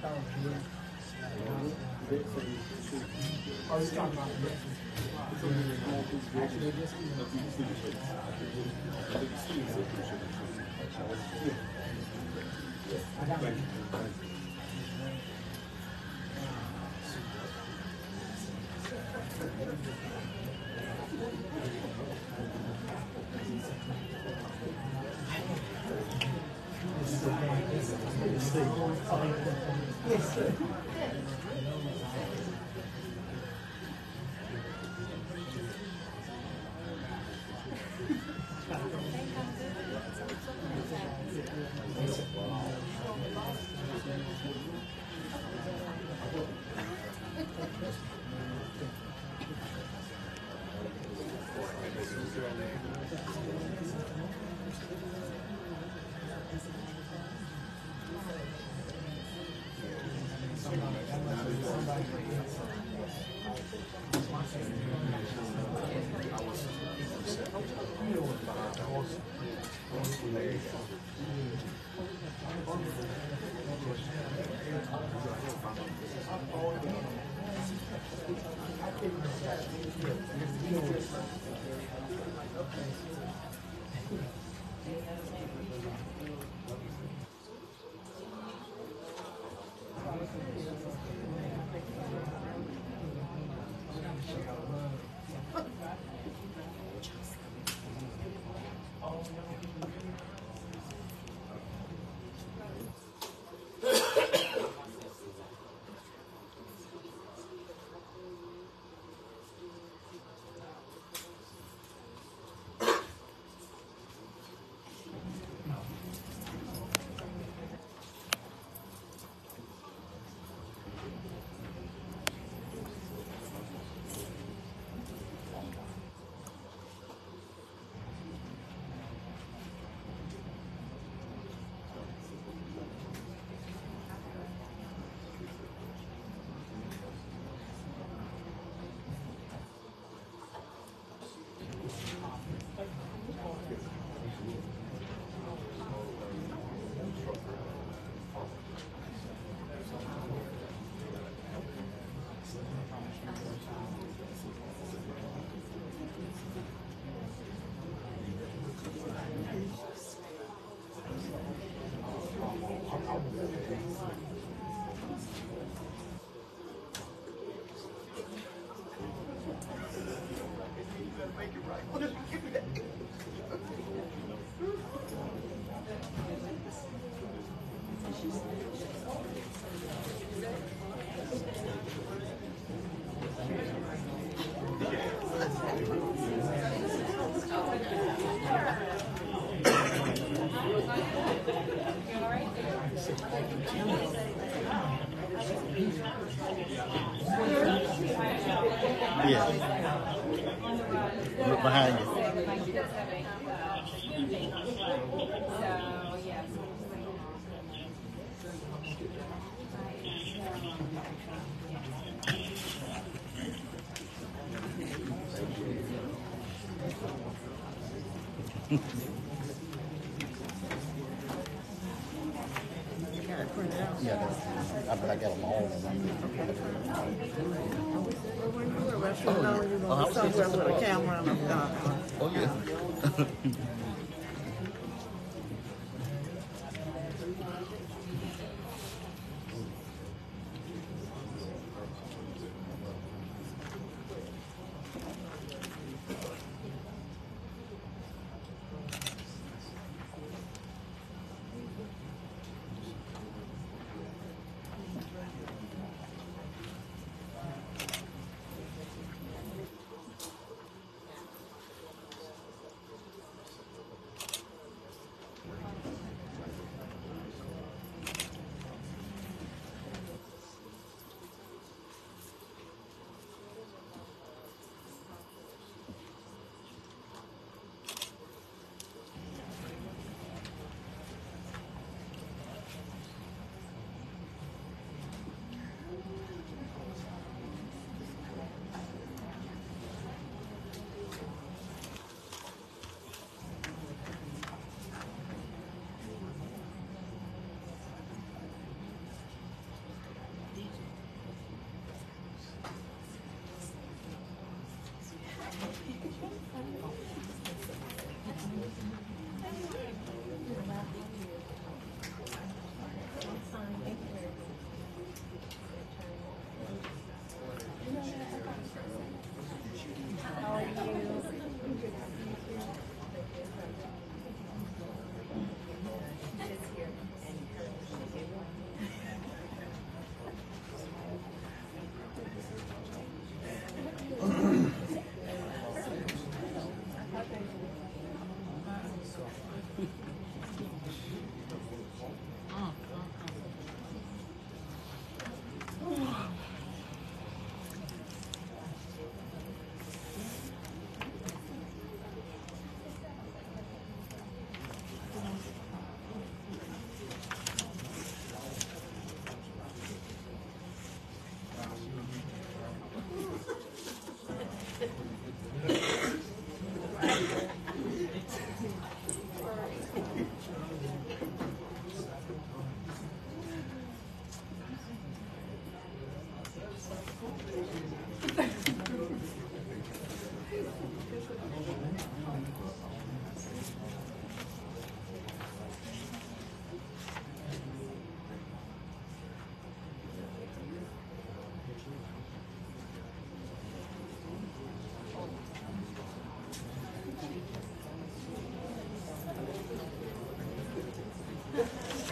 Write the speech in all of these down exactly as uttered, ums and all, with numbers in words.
Yes, sir. Yeah. Look behind you. Yeah, that's, I bet I got them all. You know you're going to be somewhere with a camera and a uh, Oh, yeah.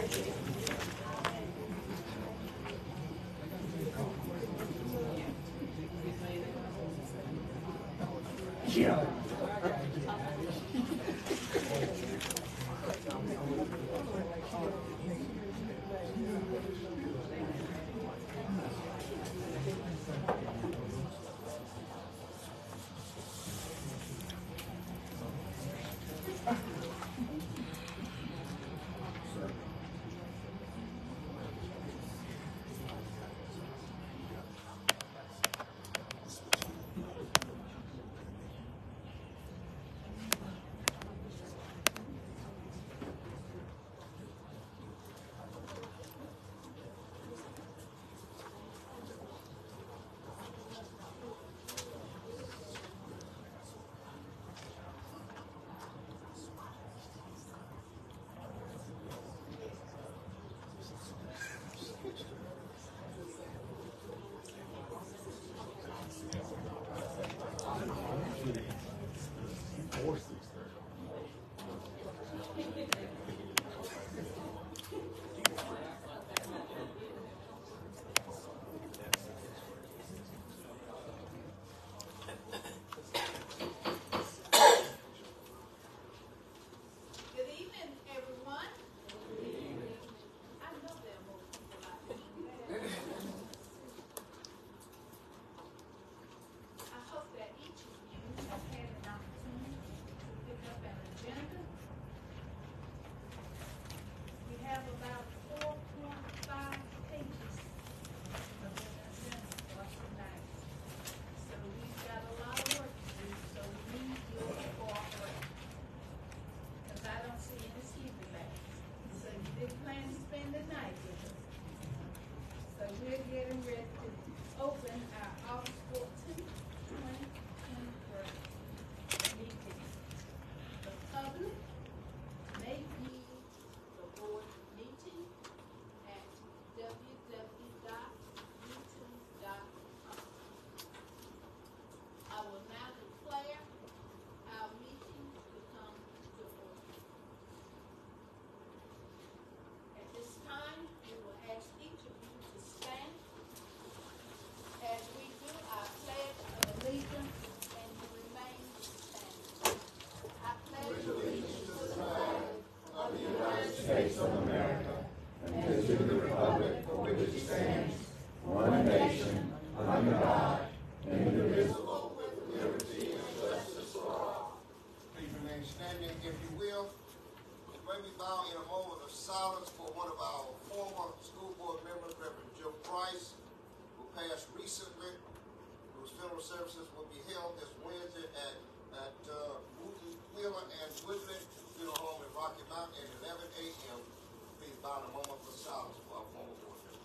Services will be held this Wednesday at at uh, Wooten Wheeler and Woodley Funeral Home in Rocky Mount at eleven a m Please bow a moment for silence for our former board member.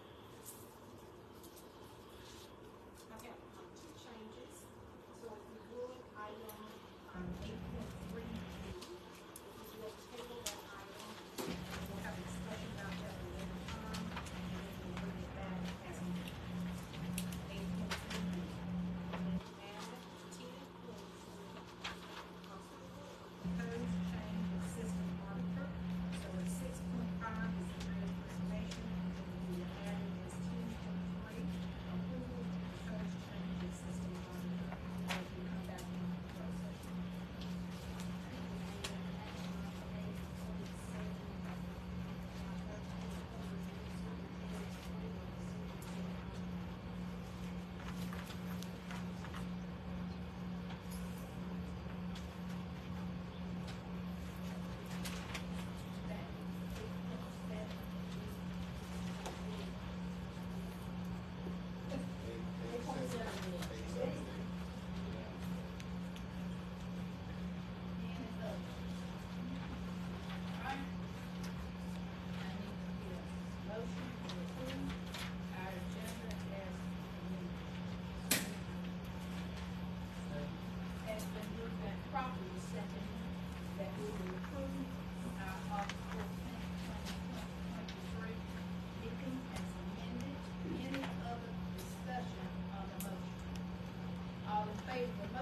So if we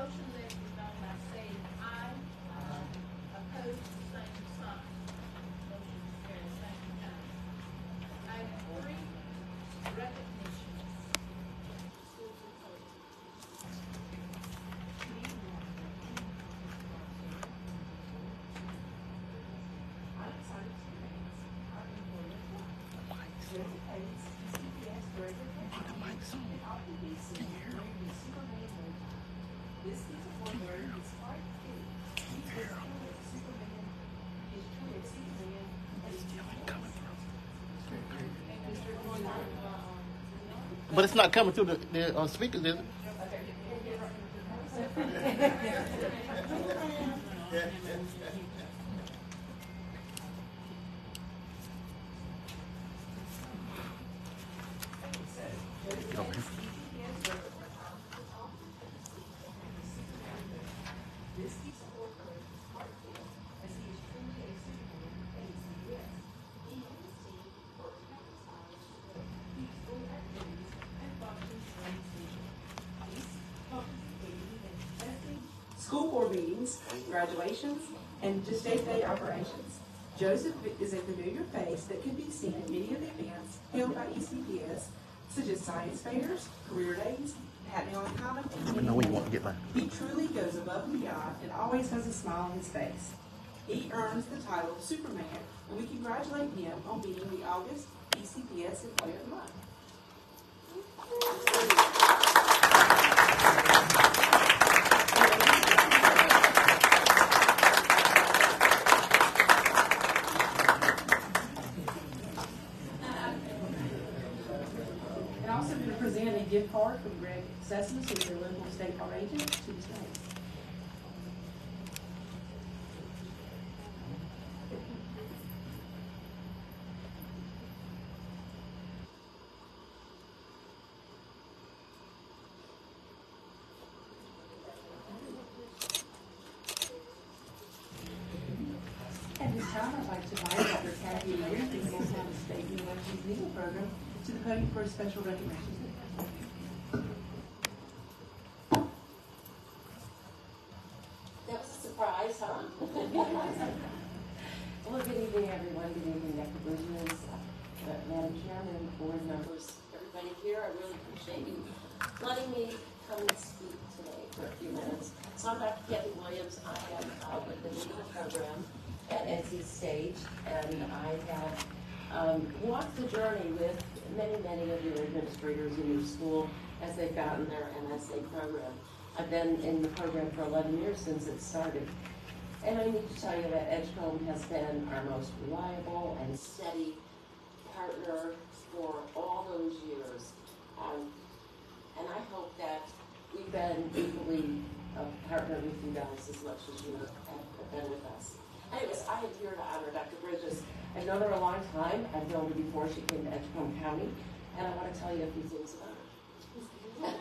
motion there be done by saying aye. Aye. Opposed, same sign. Motion is carried. Thank you, John. Item three, recognition. Schools are closed. But it's not coming through the, the uh, speakers, is it? Okay. School board meetings, graduations, and just day-to-day operations. Joseph is a familiar face that can be seen at many of the events held by E C P S, such as science fairs, career days, happening on common, and I many know where you more. want to get mine. He truly goes above and beyond and always has a smile on his face. He earns the title of Superman, and we congratulate him on being the August E C P S Employee of the Month. And also going to present a gift card from Greg Sessions, who is a local state bar agent, to his name. At this time, I'd like to invite Doctor Kathy Lear, the Montana State University's legal program, to the podium for a special recognition. That was a surprise, huh? Well, good evening, everyone. Good evening, Doctor Bridges, uh, Madam Chairman, board members, everybody here. I really appreciate you letting me come and speak today for a few minutes. So I'm Doctor Kathy Williams. I am uh, with the legal program at N C State, and I have um, walked the journey with many, many of your administrators in your school as they've gotten their M S A program. I've been in the program for eleven years since it started. And I need to tell you that Edgecombe has been our most reliable and steady partner for all those years. Um, and I hope that we've been equally a partner with you guys as much as you have been with us. Anyways, I am here to honor Doctor Bridges. I've known her a long time. I've known her before she came to Edgecombe County, and I want to tell you a few things about her.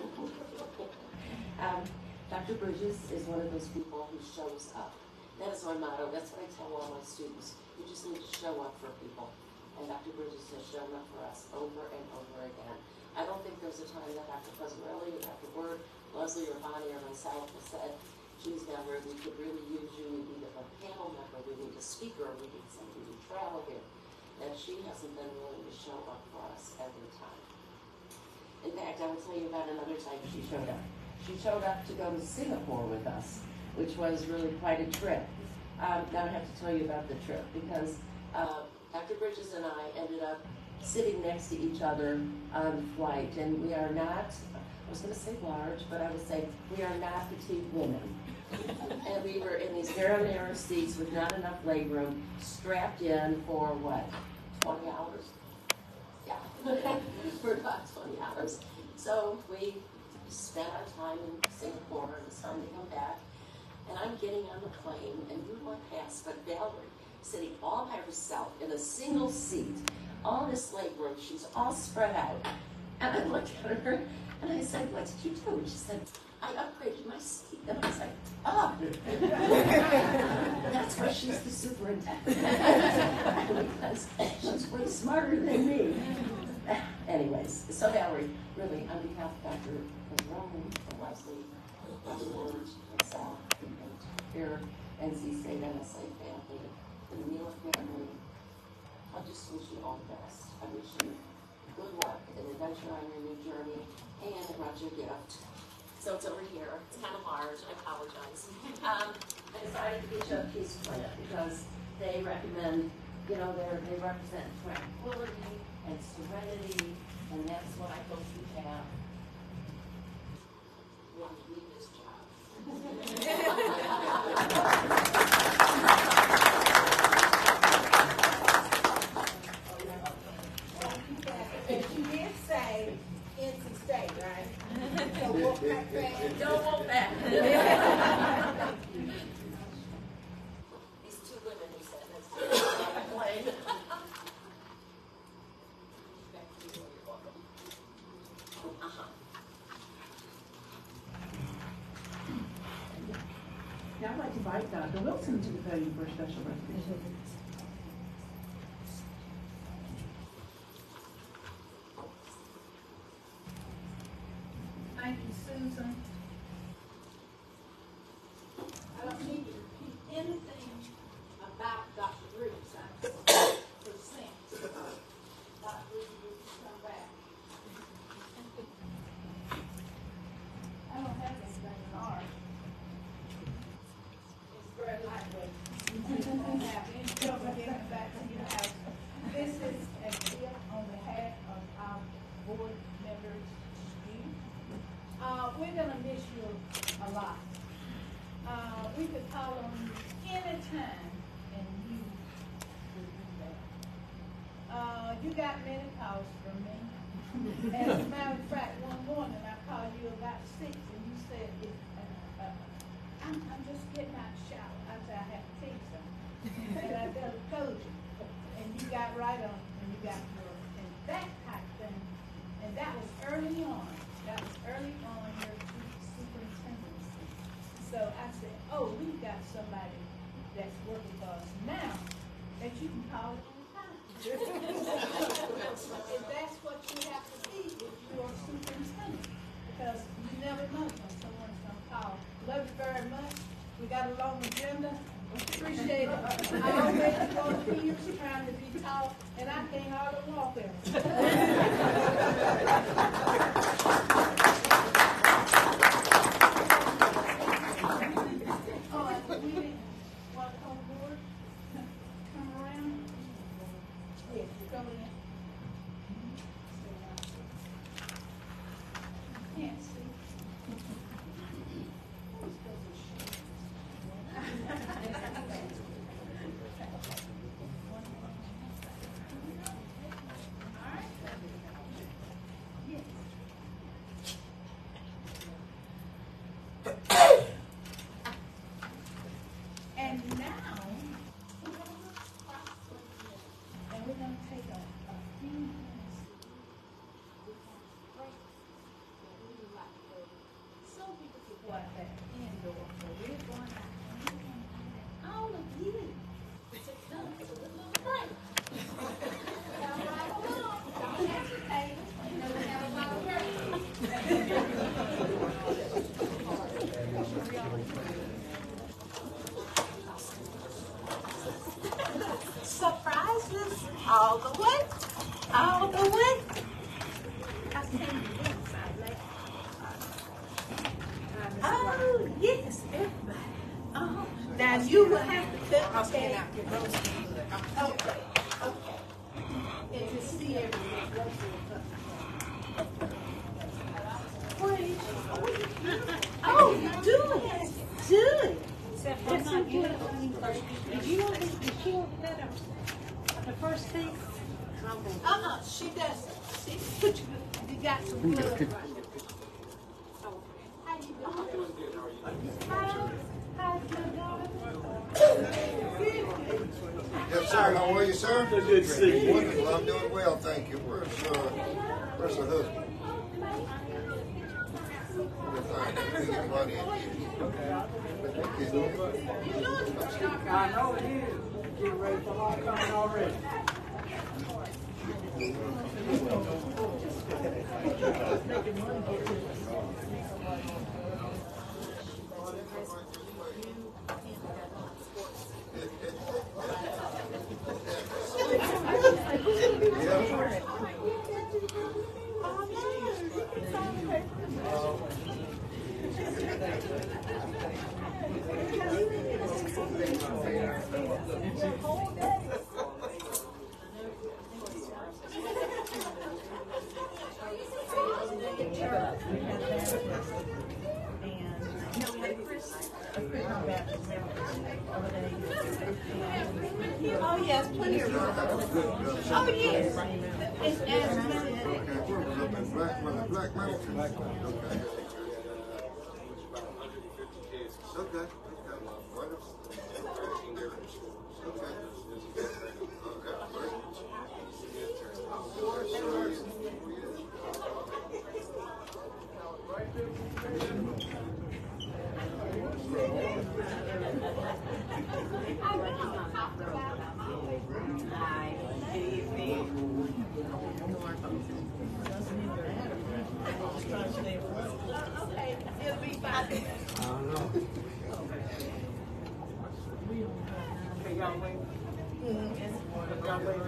um, Doctor Bridges is one of those people who shows up. That is my motto. That's what I tell all my students. You just need to show up for people. And Doctor Bridges has shown up for us over and over again. I don't think there's a time that Doctor Fuzzarelli or Doctor Word, Leslie or Bonnie or myself has said, geez, Deborah, we could really use you. We need a panel member. We need a speaker. We need somebody to travel here. And she hasn't been willing to show up for us every time. In fact, I will tell you about another time she showed up. She showed up to go to Singapore with us, which was really quite a trip. Um, now I have to tell you about the trip because uh, Doctor Bridges and I ended up sitting next to each other on the flight, and we are not, I was going to say large, but I would say we are not petite women. And we were in these narrow, narrow seats with not enough legroom, strapped in for what, twenty hours? Yeah, for about twenty hours. So we spent our time in Singapore, and it's time to come back. And I'm getting on the plane, and you walk past, but Valerie, sitting all by herself in a single seat, all this legroom, she's all spread out. And I looked at her, and I said, what did you do? And she said, I upgraded my seat. And I was like, oh. That's why she's the superintendent. Because she's way smarter than me. anyways, so Valerie, really, on behalf of Doctor Roman and Leslie, Doctor Ward, myself, and here, N C State N S A family, and the Mueller family, I just wish you all the best. I wish you good luck and adventure on your new journey, and I brought you a gift. So it's over here. It's kind of hard. I apologize. Um, I decided to get you a peace plant because they recommend, you know, they they represent tranquility and serenity, and that's what I hope you have when you leave this job. And she did say N C State, right? So walk back there. Don't walk back. These two women who sat next to me on the plane. Back to you, you're welcome. Uh-huh. Now I'd like to invite Doctor Wilson to the podium for a special recognition. Thank you, Susan. I don't need to repeat anything about Doctor Bruce. I percent. Doctor Bruce, come back. I don't have anything hard. It's very lightweight. You don't have any trouble getting back to your house. This is a gift on behalf of our board members. Uh, we're gonna miss you a lot. Uh, we could call on you anytime and you would do that. Uh, you got many calls from me. As a matter of fact, one morning I called you about six and you said, it, uh, uh, I'm, I'm just getting out of the shower. I said, I have to take some. And I better told you. And you got right on and you got your, and that type thing. And that was early on. That was early on your superintendency. So I said, oh, we've got somebody that's working for us now that you can call at any time. And that's what you have to be if you're a superintendent. Because you never know when someone's going to call. Love you very much. We got a long agenda. Appreciate it. I always go to years trying to be tall, and I can't hardly walk there. Oh, and we didn't want to come aboard? Come around? Yes, go in. Can't see. And now, and we're going to take a, a few minutes. Break. And we would like to go. Some people could go out there indoor, so we're going out. And we're going to invite all of you to come to the little break. Come right along. Don't hesitate. You know we have a lot of work. Surprises all the way, all the way. I can't believe Oh, yes, everybody. Uh-huh. Now you will have to cut I'll stand out your roast. Okay, okay. And to see everyone. Oh, you do it. Do it. That's so beautiful. Did you want to, did she want that on the first thing? Uh-uh, she doesn't. She put you, you got some blood right there. How you doing? How, how's your daughter? Yes, sir. How are you, sir? Good to see you. Wonderful. I'm doing well, thank you. Where's uh, where's the husband? We're fine. Let me get money in here. I know it is. Getting ready for homecoming already. Oh, yes, plenty of room. Oh, yes. It's as Black, Black Mountain. Okay. Okay. Okay. Wonderful. Okay. okay. It'll be fine. I don't know. Okay, y'all wait. Y'all wait.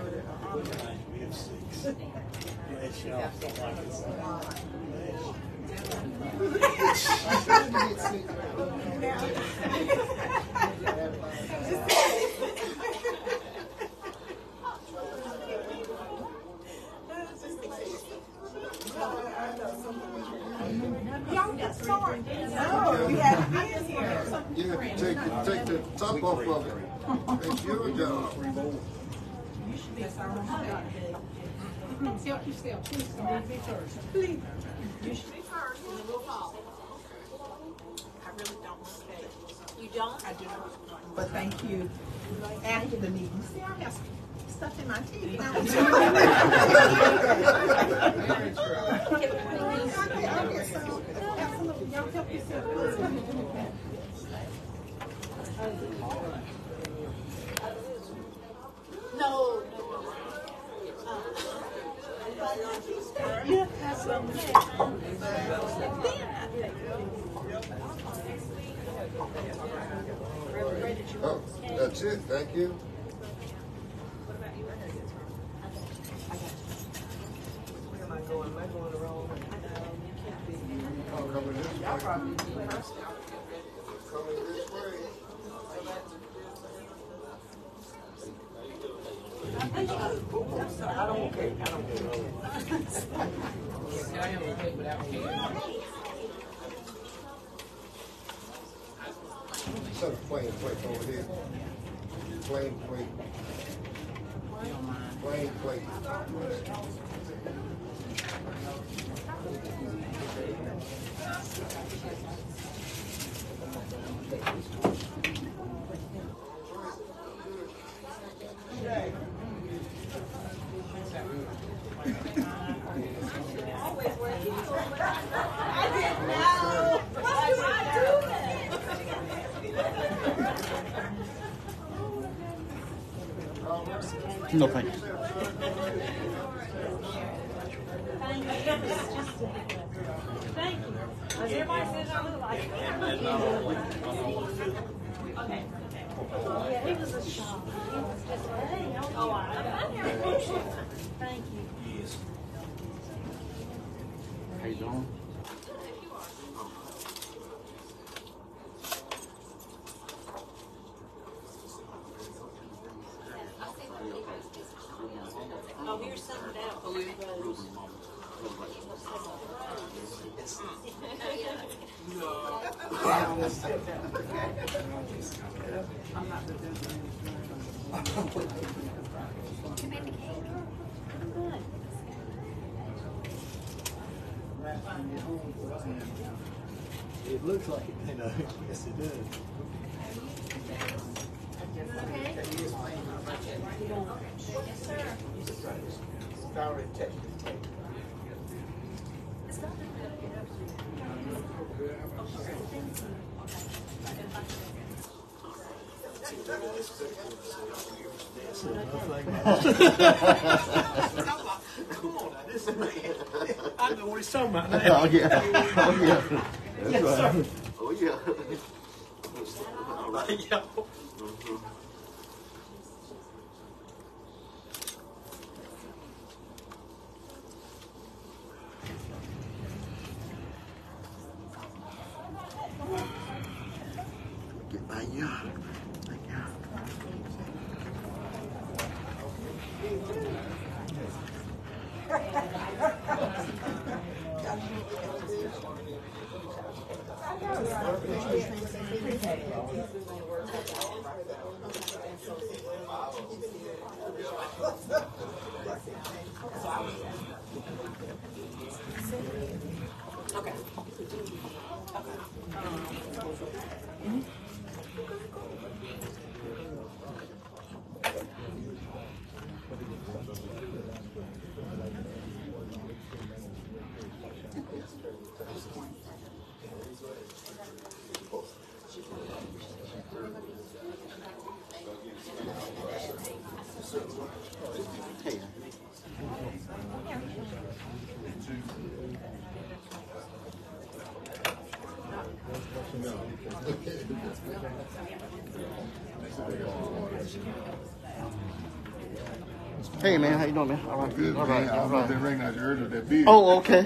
Y'all got smart. No, we had to be in here. You have to take, take the top off of it. It's your job. Help yourself. Please, somebody be first. Please. You should be first, and then we'll follow. I really don't want cake. You don't? I do not. But thank you. After the meeting. See, I got stuff in my teeth. Absolutely. Y'all help yourself. No. You have some Oh, that's it. Thank you. Where am I going? Am I going the wrong way? Oh, coming this way. Coming this way. I don't want cake. I don't want Set a plain plate over here. Plain plate. Plain plate. No, thank you. Thank you. Everybody says I look like it. Okay. Yeah, it was a shock. It was just, hey, oh, I'm here. Thank you. How you doing? Oh, here's something out. I'm not the business. It looks like it, you know. Yes, it does. Yes, sir. Sorry, Texas Tech. Come on, This man. I know what he's talking about now. Oh yeah. Oh yeah. That's Yes, right. sir. Oh yeah. All right. Like, yo. Mhm. Get by you. Thank you. Hey. Hey man, how you doing, man? All right, Good, all man. right, I all don't know if right. they recognize you earlier, that big. Oh, okay.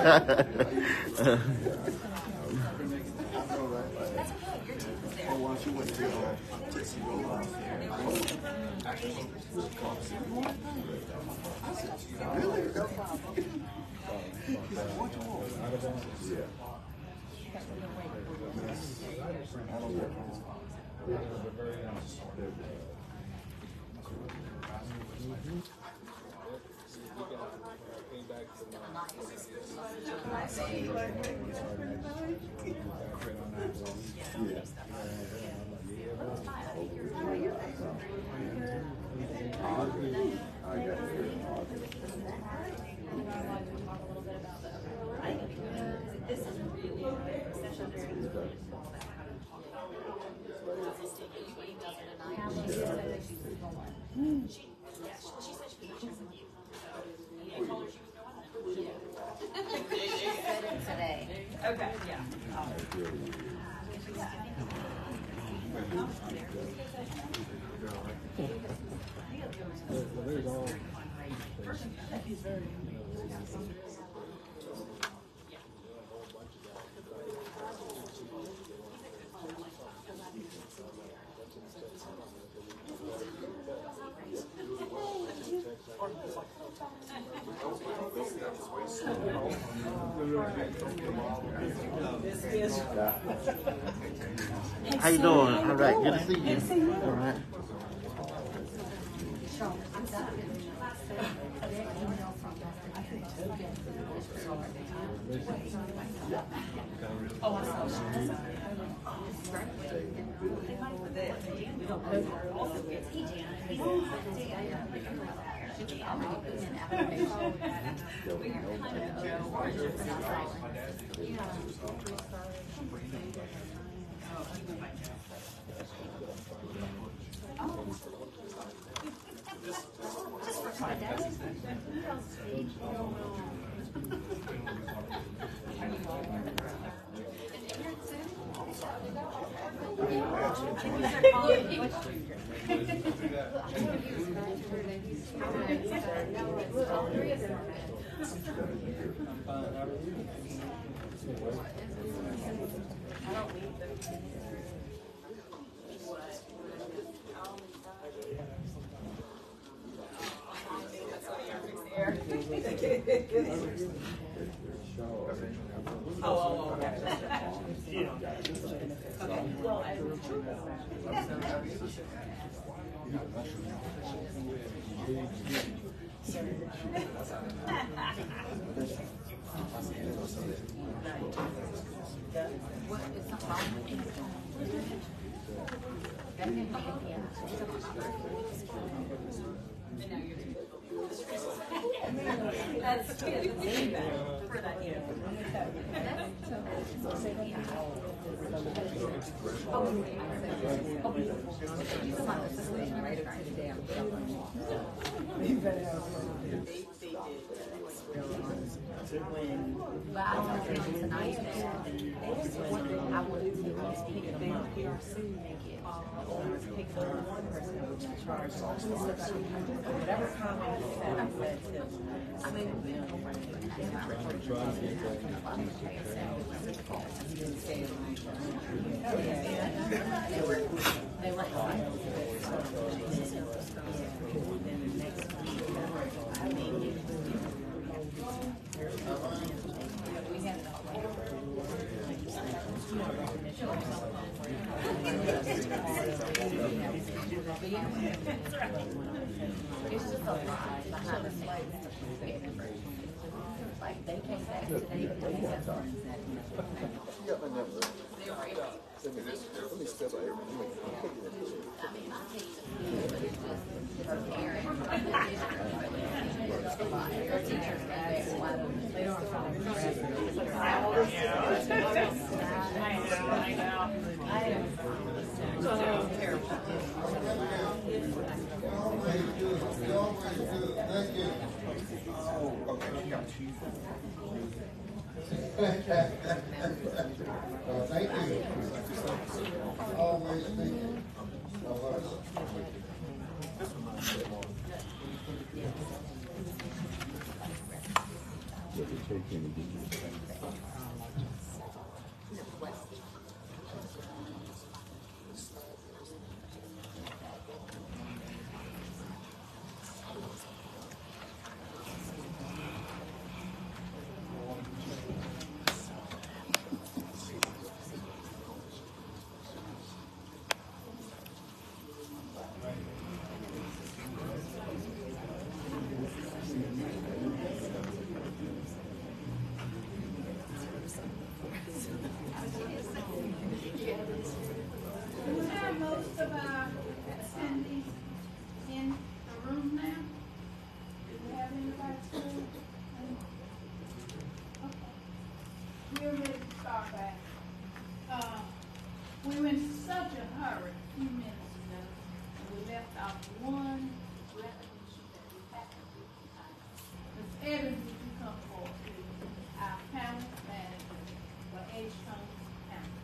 Oh, once you went to, uh, Tootsie Roll, uh, really? What you want? Yeah. I don't know. Okay, yeah. How you doing? All right, good to see you. All right. Oh, oh, okay. You know. Okay. Well, I That's good. For that, yeah. when, but I was telling them tonight that when I wanted to just pick them up, make it, or pick them up, the person that was in charge, whatever comment he said, I said to them, I mean, you know, they were, they were high. We had it all. It's just a lot behind the scenes. Like they came back today, but they had something that, you know, they were able. Let me step out. I mean, I hate to but it's just her parents. Her teachers they don't follow the rest. I know, I know. I am so terrible. Thank you. Oh, okay, got you. Uh, thank you. Always thank you. Always. We have most of our attendees in the room now. Do we have anybody still? Okay. We're ready to start back. Uh, we were in such a hurry a few minutes ago, and we left off one recognition that we had to do tonight. Miz Evans, would you come forward, please? Our county manager for Edgecombe County.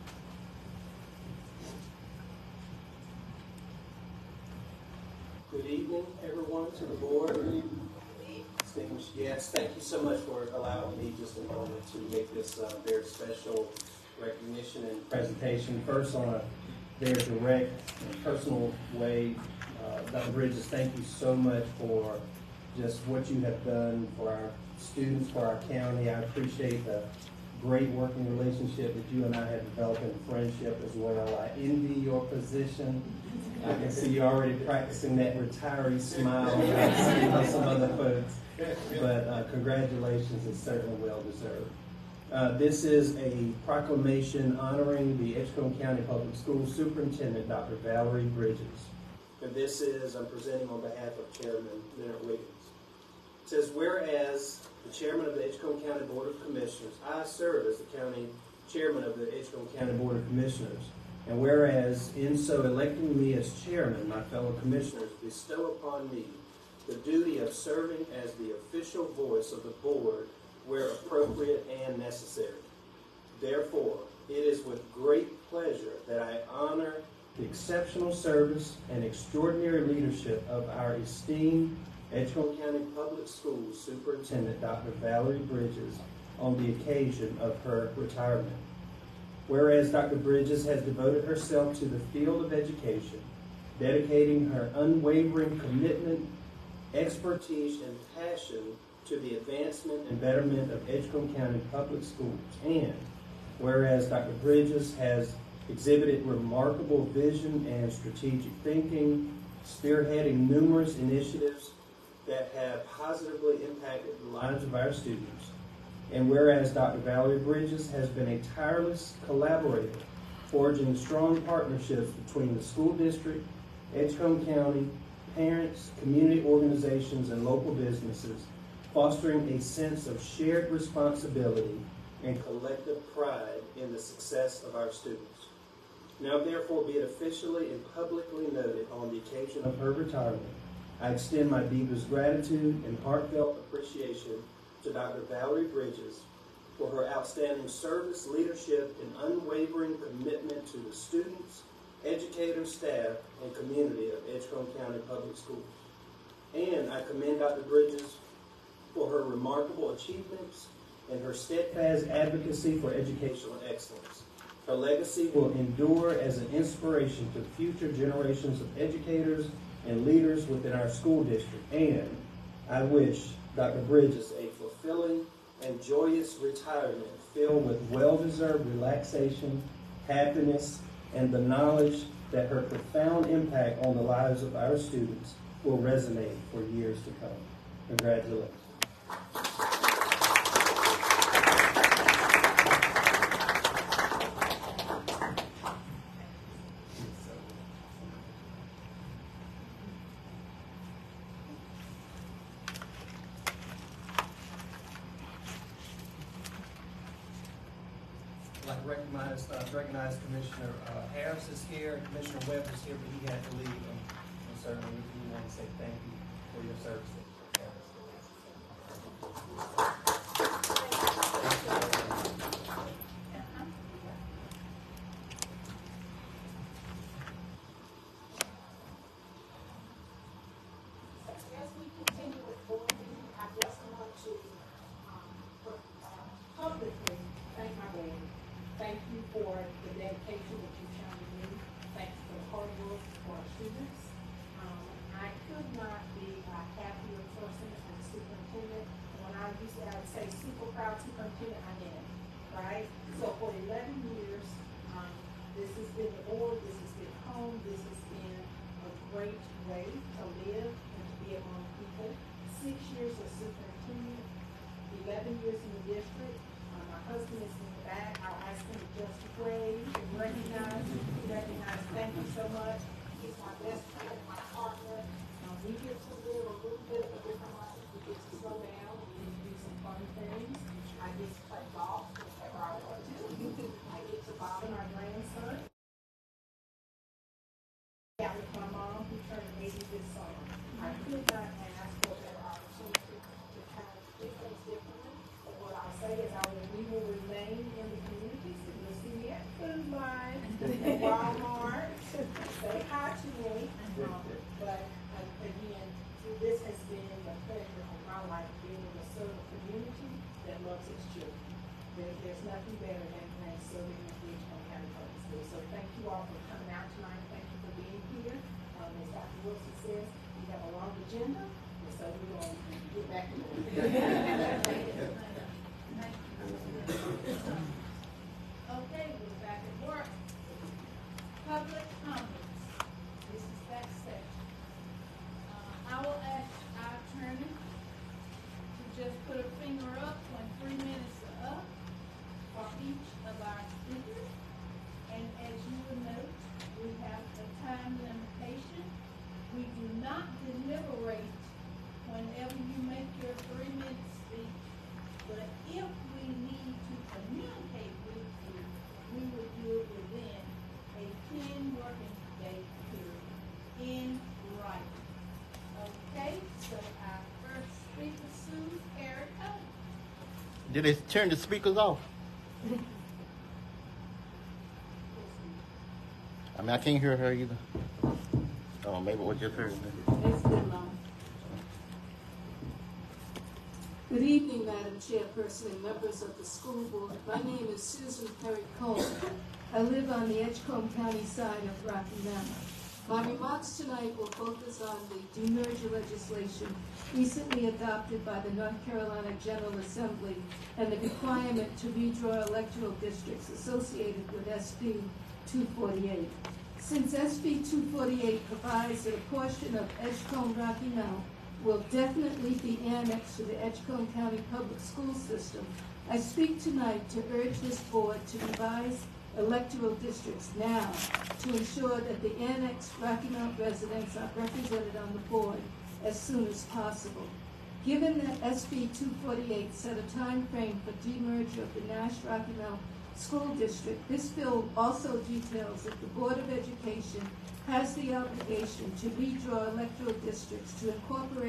Good evening, everyone, to the board. Distinguished guests, thank you so much for allowing me just a moment to make this uh, very special recognition and presentation. First, on a very direct and personal way, uh, Doctor Bridges, thank you so much for just what you have done for our students, for our county. I appreciate the great working relationship that you and I have developed in friendship as well. I envy your position. I can see you already practicing that retiree smile on some other folks. But uh, congratulations, it's certainly well deserved. Uh, this is a proclamation honoring the Edgecombe County Public Schools Superintendent, Doctor Valerie Bridges. And this is, I'm presenting on behalf of Chairman Leonard Wiggins. It says, whereas the Chairman of the Edgecombe County Board of Commissioners, I serve as the County Chairman of the Edgecombe County Board of Commissioners, and whereas in so electing me as Chairman, my fellow Commissioners bestow upon me the duty of serving as the official voice of the Board where appropriate and necessary. Therefore, it is with great pleasure that I honor the exceptional service and extraordinary leadership of our esteemed Edgecombe County Public Schools Superintendent, Doctor Valerie Bridges, on the occasion of her retirement. Whereas Doctor Bridges has devoted herself to the field of education, dedicating her unwavering commitment, expertise, and passion to the advancement and betterment of Edgecombe County Public Schools. And whereas Doctor Bridges has exhibited remarkable vision and strategic thinking, spearheading numerous initiatives that have positively impacted the lives of our students. And whereas Doctor Valerie Bridges has been a tireless collaborator, forging strong partnerships between the school district, Edgecombe County, parents, community organizations, and local businesses, fostering a sense of shared responsibility and collective pride in the success of our students. Now therefore be it officially and publicly noted on the occasion of her retirement, I extend my deepest gratitude and heartfelt appreciation to Doctor Valerie Bridges for her outstanding service, leadership, and unwavering commitment to the students, educators, staff, and community of Edgecombe County Public Schools. And I commend Doctor Bridges for her remarkable achievements and her steadfast advocacy for educational excellence. Her legacy will endure as an inspiration to future generations of educators and leaders within our school district. And I wish Doctor Bridges a fulfilling and joyous retirement filled with well-deserved relaxation, happiness, and the knowledge that her profound impact on the lives of our students will resonate for years to come. Congratulations. I'd like to recognize, uh, recognize Commissioner uh, Harris is here, Commissioner Webb is here, but he had to leave. And, and certainly we want to say thank you for your service. As we continue with board meeting, I just want to um, publicly thank my board. Thank you for the dedication that you've shown to me. Thank you for the hard work for our students. Um, I could not be a happier person as a superintendent. When I used to, I would say super proud superintendent, I am, right? So for eleven years, um, this has been the board, this has been home, this has been a great way to live and to be among people. Six years as superintendent, eleven years in the district. Um, my husband is in the back. I'll ask him to just wave and recognize, recognize, thank you so much. He's my best friend, my partner. Um, we get to live a little bit of a different life. We get to slow down. We get to do some fun things. I get to play golf, whatever I want to do. I get to bother my grandson. Yeah, with my mom, who turned eighty this summer. I could not ask for a better opportunity to kind of do things differently. But what I'll say is I will, we will remain in the community. So you'll see me at Food Line, Walmart. Say hi to me. Um, but uh, again, this has been the pleasure of my life, being able to serve a community that loves its children. There, there's nothing better than, than serving in the Edgecombe County Public Schools. So thank you all for coming out tonight. Thank you for being here. Um, as Doctor Wilson says, we have a long agenda, and so we're going to get back to it. Okay, we're back at work. Public comments. This is that section. Uh, I will ask our attorney to just put a finger up when three minutes are up for each of our speakers. And as you will note, we have a time limitation. We do not deliberate whenever you make your three-minute speech, but if we need to communicate with you, we will do it within a ten working day period in writing. Okay, so our first speaker, Sue Carey Cole. Did they turn the speakers off? I mean, I can't hear her either. Oh, maybe we'll just hear her. It's been long. Good evening, Madam Chairperson and members of the school board. My name is Susan Perry Cole. I live on the Edgecombe County side of Rocky Mountain. My remarks tonight will focus on the demerger legislation recently adopted by the North Carolina General Assembly and the requirement to redraw electoral districts associated with S B two forty-eight. Since S B two forty-eight provides that a portion of Edgecombe Rocky Mount will definitely be annexed to the Edgecombe County Public School System, I speak tonight to urge this board to revise electoral districts now to ensure that the annexed Rocky Mount residents are represented on the board as soon as possible. Given that S B two forty-eight set a time frame for demerger of the Nash Rocky Mount School District, this bill also details that the Board of Education has the obligation to redraw electoral districts to incorporate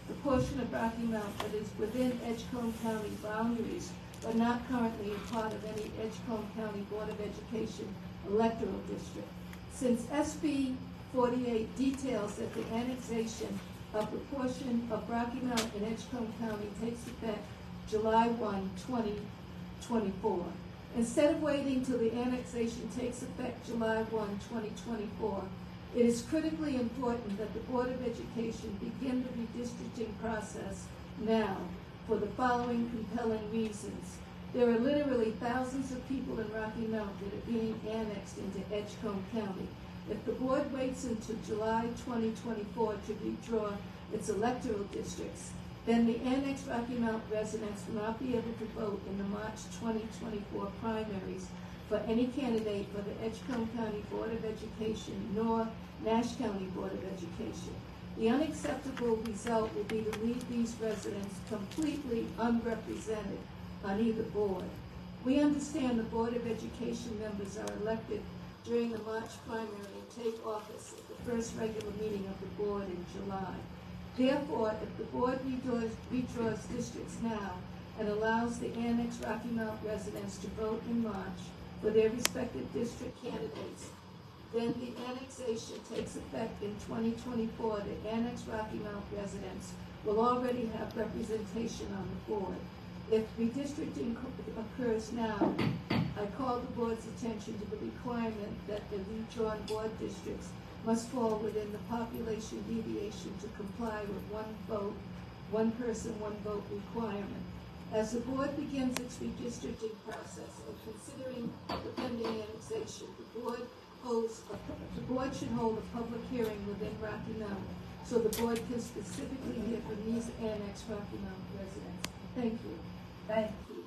the portion of Rocky Mount that is within Edgecombe County boundaries, but not currently a part of any Edgecombe County Board of Education electoral district. Since S B forty-eight details that the annexation of the portion of Rocky Mount in Edgecombe County takes effect July first, twenty twenty-four. Instead of waiting till the annexation takes effect July first, twenty twenty-four, it is critically important that the Board of Education begin the redistricting process now for the following compelling reasons. There are literally thousands of people in Rocky Mount that are being annexed into Edgecombe County. If the board waits until July twenty twenty-four to redraw its electoral districts, then the annexed Rocky Mount residents will not be able to vote in the March twenty twenty-four primaries for any candidate for the Edgecombe County Board of Education nor Nash County Board of Education. The unacceptable result will be to leave these residents completely unrepresented on either board. We understand the Board of Education members are elected during the March primary and take office at the first regular meeting of the board in July. Therefore, if the board redraws, redraws districts now and allows the annexed Rocky Mount residents to vote in March for their respective district candidates, then the annexation takes effect in twenty twenty-four. The annexed Rocky Mount residents will already have representation on the board. If redistricting occurs now, I call the board's attention to the requirement that the redrawn board districts must fall within the population deviation to comply with one vote, one person, one vote requirement. As the board begins its redistricting process and considering the pending annexation, the board holds a, the board should hold a public hearing within Rocky Mount so the board can specifically hear from these annexed Rocky Mount residents. Thank you. Thank you.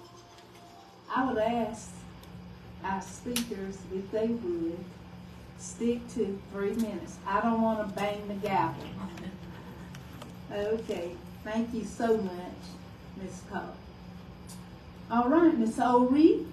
I would ask our speakers if they would stick to three minutes. I don't want to bang the gavel. Okay, thank you so much, Miz Cole. All right, Miz O'Ree.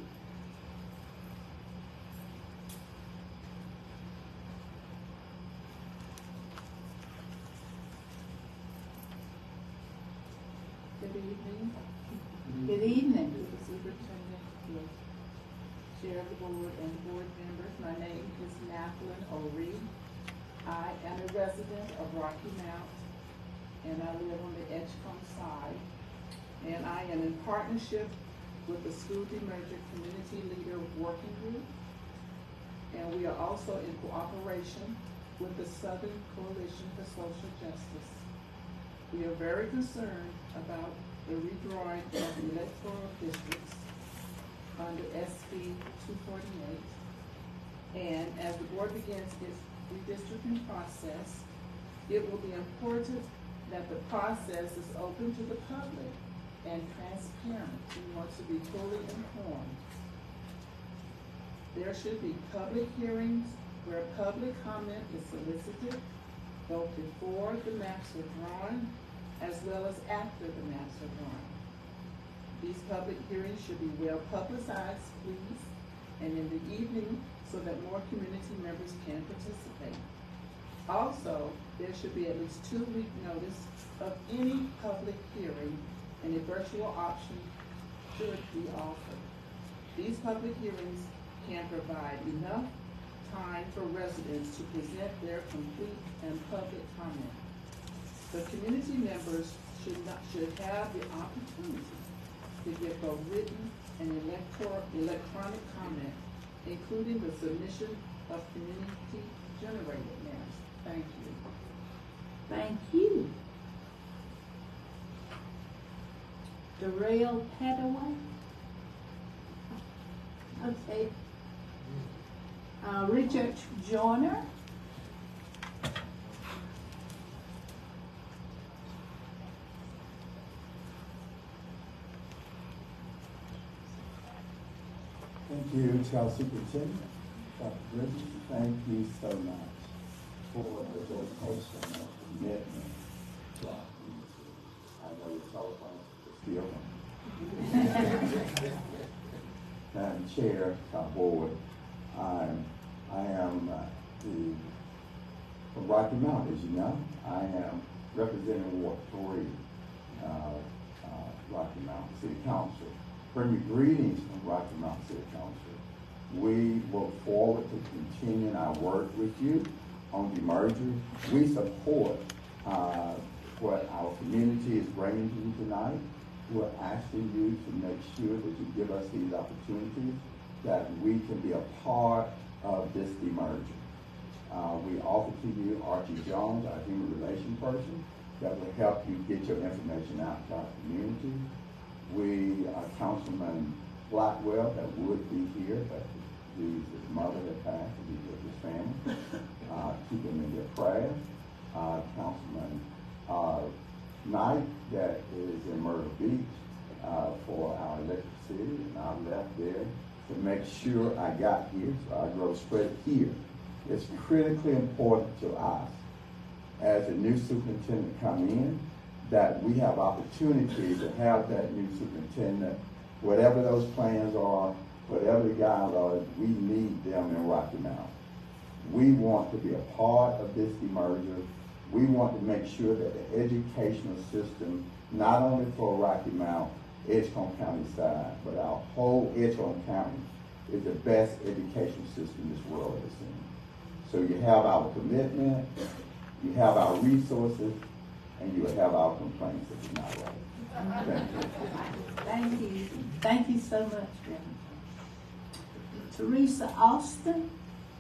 Good evening. Good evening. Superintendent, Chair of the Board, and board members. My name is Nathlyn O'Ree. I am a resident of Rocky Mount, and I live on the Edgecombe side. And I am in partnership with the School Demerger Community Leader Working Group. And we are also in cooperation with the Southern Coalition for Social Justice. We are very concerned about the redrawing of the electoral districts under S B two forty-eight. And as the board begins its redistricting process, it will be important that the process is open to the public and transparent. We want to be fully informed. There should be public hearings where public comment is solicited both before the maps are drawn as well as after the maps are drawn. These public hearings should be well publicized, please, and in the evening so that more community members can participate. Also, there should be at least two week notice of any public hearing, and a virtual option should be offered. These public hearings can provide enough time for residents to present their complete and public comment. The community members should not should have the opportunity to give both written and electoral, electronic comment, including the submission of community-generated maps. Thank you. Thank you. Darrell Hadaway. Okay. Uh, Richard Joyner. Thank you, Child Superintendent, Doctor Bridges. Thank you so much for the dedication and commitment to our community. I know your telephone is still on. Madam Chair, top board, I'm, I am uh, the, from Rocky Mount, as you know. I am representing Ward three, uh, uh, Rocky Mountain City Council. Bring you greetings from Rocky Mountain City Council. We look forward to continuing our work with you on the merger. We support uh, what our community is bringing to you tonight. We're asking you to make sure that you give us these opportunities, that we can be a part of this demerger. Uh, we offer to you Archie Jones, our human relation person, that will help you get your information out to our community. We, uh, Councilman Blackwell, that would be here, but his, his mother had passed, and he's with his family. Uh, keep him in your prayer. Uh, Councilman uh, Knight, that is in Myrtle Beach uh, for our electric city, and I left there to make sure I got here, so I drove straight here. It's critically important to us as a new superintendent come in that we have opportunity to have that new superintendent, whatever those plans are, whatever the guys are, we need them in Rocky Mountain. We want to be a part of this demerger. We want to make sure that the educational system, not only for Rocky Mountain, Edgecombe County side, but our whole Edgecombe County is the best education system this world has seen. So you have our commitment, you have our resources, and you will have our complaints if you're not right. Thank you. Thank you. Thank you so much, Jim. Teresa Austin.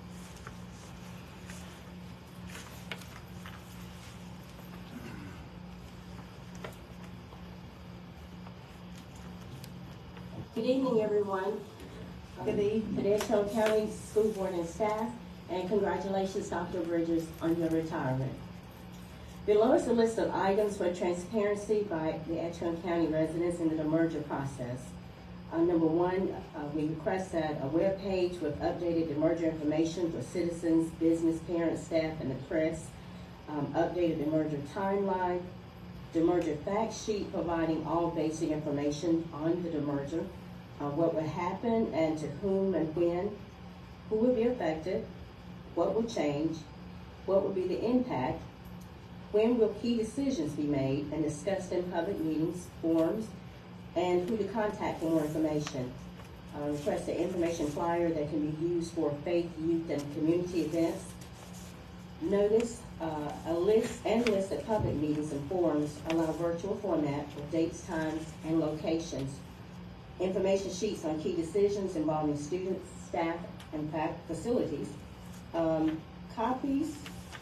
Good evening, everyone. Good evening. To the Edgecombe County School Board and staff, and congratulations, Doctor Bridges, on your retirement. Below is a list of items for transparency by the Edgecombe County residents in the demerger process. Uh, number one, uh, we request that a web page with updated demerger information for citizens, business, parents, staff, and the press, um, updated demerger timeline, demerger fact sheet providing all basic information on the demerger, uh, what will happen and to whom and when, who will be affected, what will change, what will be the impact, when will key decisions be made and discussed in public meetings, forums, and who to contact for more information. Uh, request an information flyer that can be used for faith, youth, and community events. Notice uh, a list and list of public meetings and forums allow virtual format with dates, times, and locations. Information sheets on key decisions involving students, staff, and fact facilities. Um, copies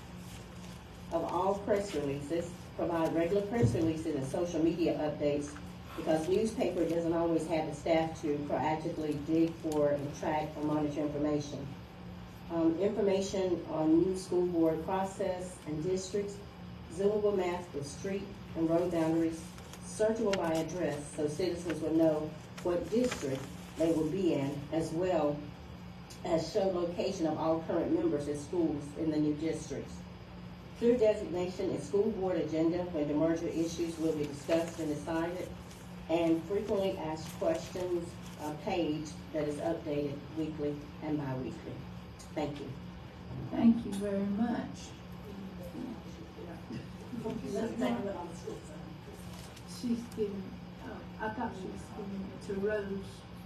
of all press releases, provide regular press releases and social media updates, because newspaper doesn't always have the staff to proactively dig for and track or monitor information. Um, information on new school board process and districts, zoomable maps with street and road boundaries, searchable by address so citizens will know what district they will be in, as well as show location of all current members at schools in the new districts. Clear designation in school board agenda when demerger issues will be discussed and decided, and frequently asked questions uh, page that is updated weekly and bi-weekly. Thank you. Thank you very much. She's giving, oh, I thought she was giving it to Rose.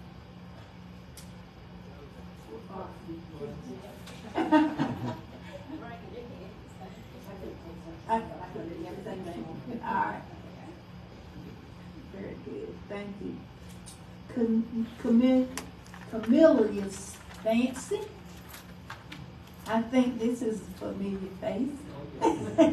All right. Very good. Thank you. Cam Camille Camillus Fancy. I think this is a familiar face.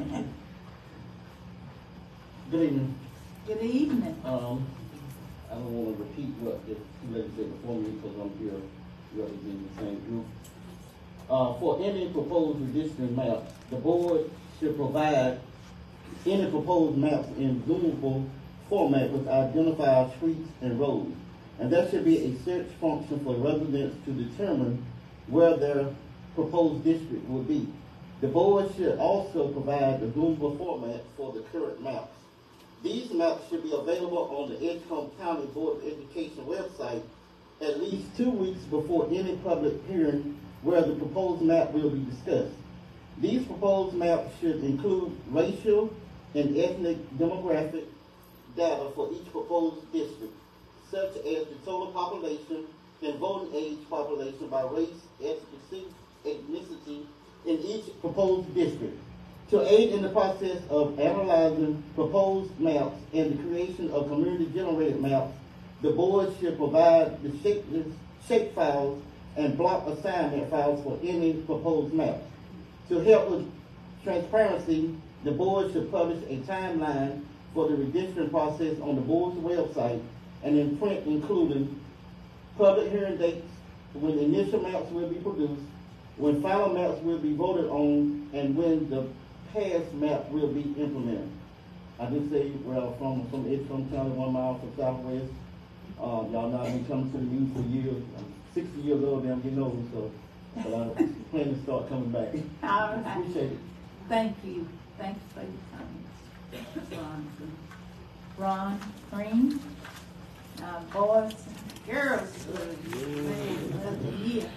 Good evening. Good evening. Um, I don't want to repeat what the two ladies said before me because I'm here representing the same group. Uh, for any proposed redistricting map, the board should provide any proposed maps in zoomable format which identify streets and roads. And there should be a search function for residents to determine where their proposed district will be. The board should also provide the zoomable format for the current maps. These maps should be available on the Edgecombe County Board of Education website at least two weeks before any public hearing where the proposed map will be discussed. These proposed maps should include racial, and ethnic demographic data for each proposed district, such as the total population and voting age population by race, ethnicity, ethnicity in each proposed district. To aid in the process of analyzing proposed maps and the creation of community-generated maps, the board should provide the shape, shape files and block assignment files for any proposed maps. To help with transparency, the board should publish a timeline for the redistricting process on the board's website and in print, including public hearing dates, when initial maps will be produced, when final maps will be voted on, and when the past map will be implemented. I just say, well, from, from Edgecombe County, one mile from Southwest. Um, y'all know I've been coming to the news for years. I'm sixty years old, I'm getting old, so but I plan to start coming back. All right. Appreciate it. Thank you. Thank you for your comments. Ron, Ron Green, uh, boys and girls, man of the year.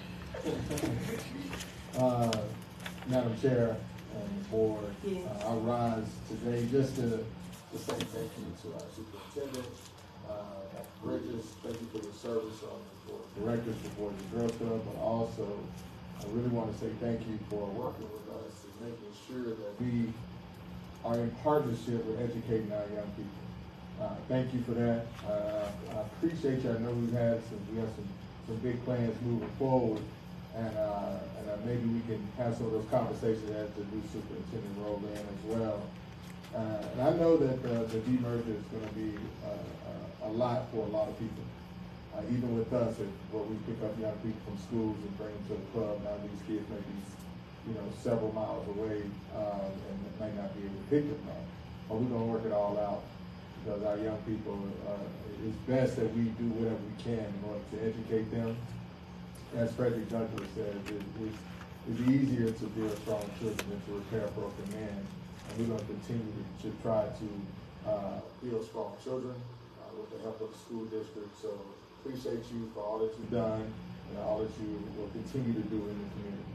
Uh, Madam Chair and Board, Yes. uh, I rise today just to, to say thank you to our superintendent, uh, Doctor Bridges. Thank you for your service on the board of directors, the board of directors, but also I really want to say thank you for working with us and making sure that we are in partnership with educating our young people. Uh, thank you for that. Uh, I appreciate you. I know we've had some, we have some, some big plans moving forward. And, uh, and uh, maybe we can have some of those conversations as the new superintendent roll in as well. Uh, and I know that uh, the demerger is going to be uh, uh, a lot for a lot of people. Uh, even with us, if, where we pick up young people from schools and bring them to the club, now these kids may be, you know, several miles away um, and may not be able to pick them up. But we're going to work it all out because our young people, uh, it's best that we do whatever we can in order to educate them. As Frederick Douglass said, it, it's, it's easier to build strong children than to repair broken men. And we're going to continue to, to try to uh, build strong children uh, with the help of the school district. So appreciate you for all that you've done and all that you will continue to do in the community.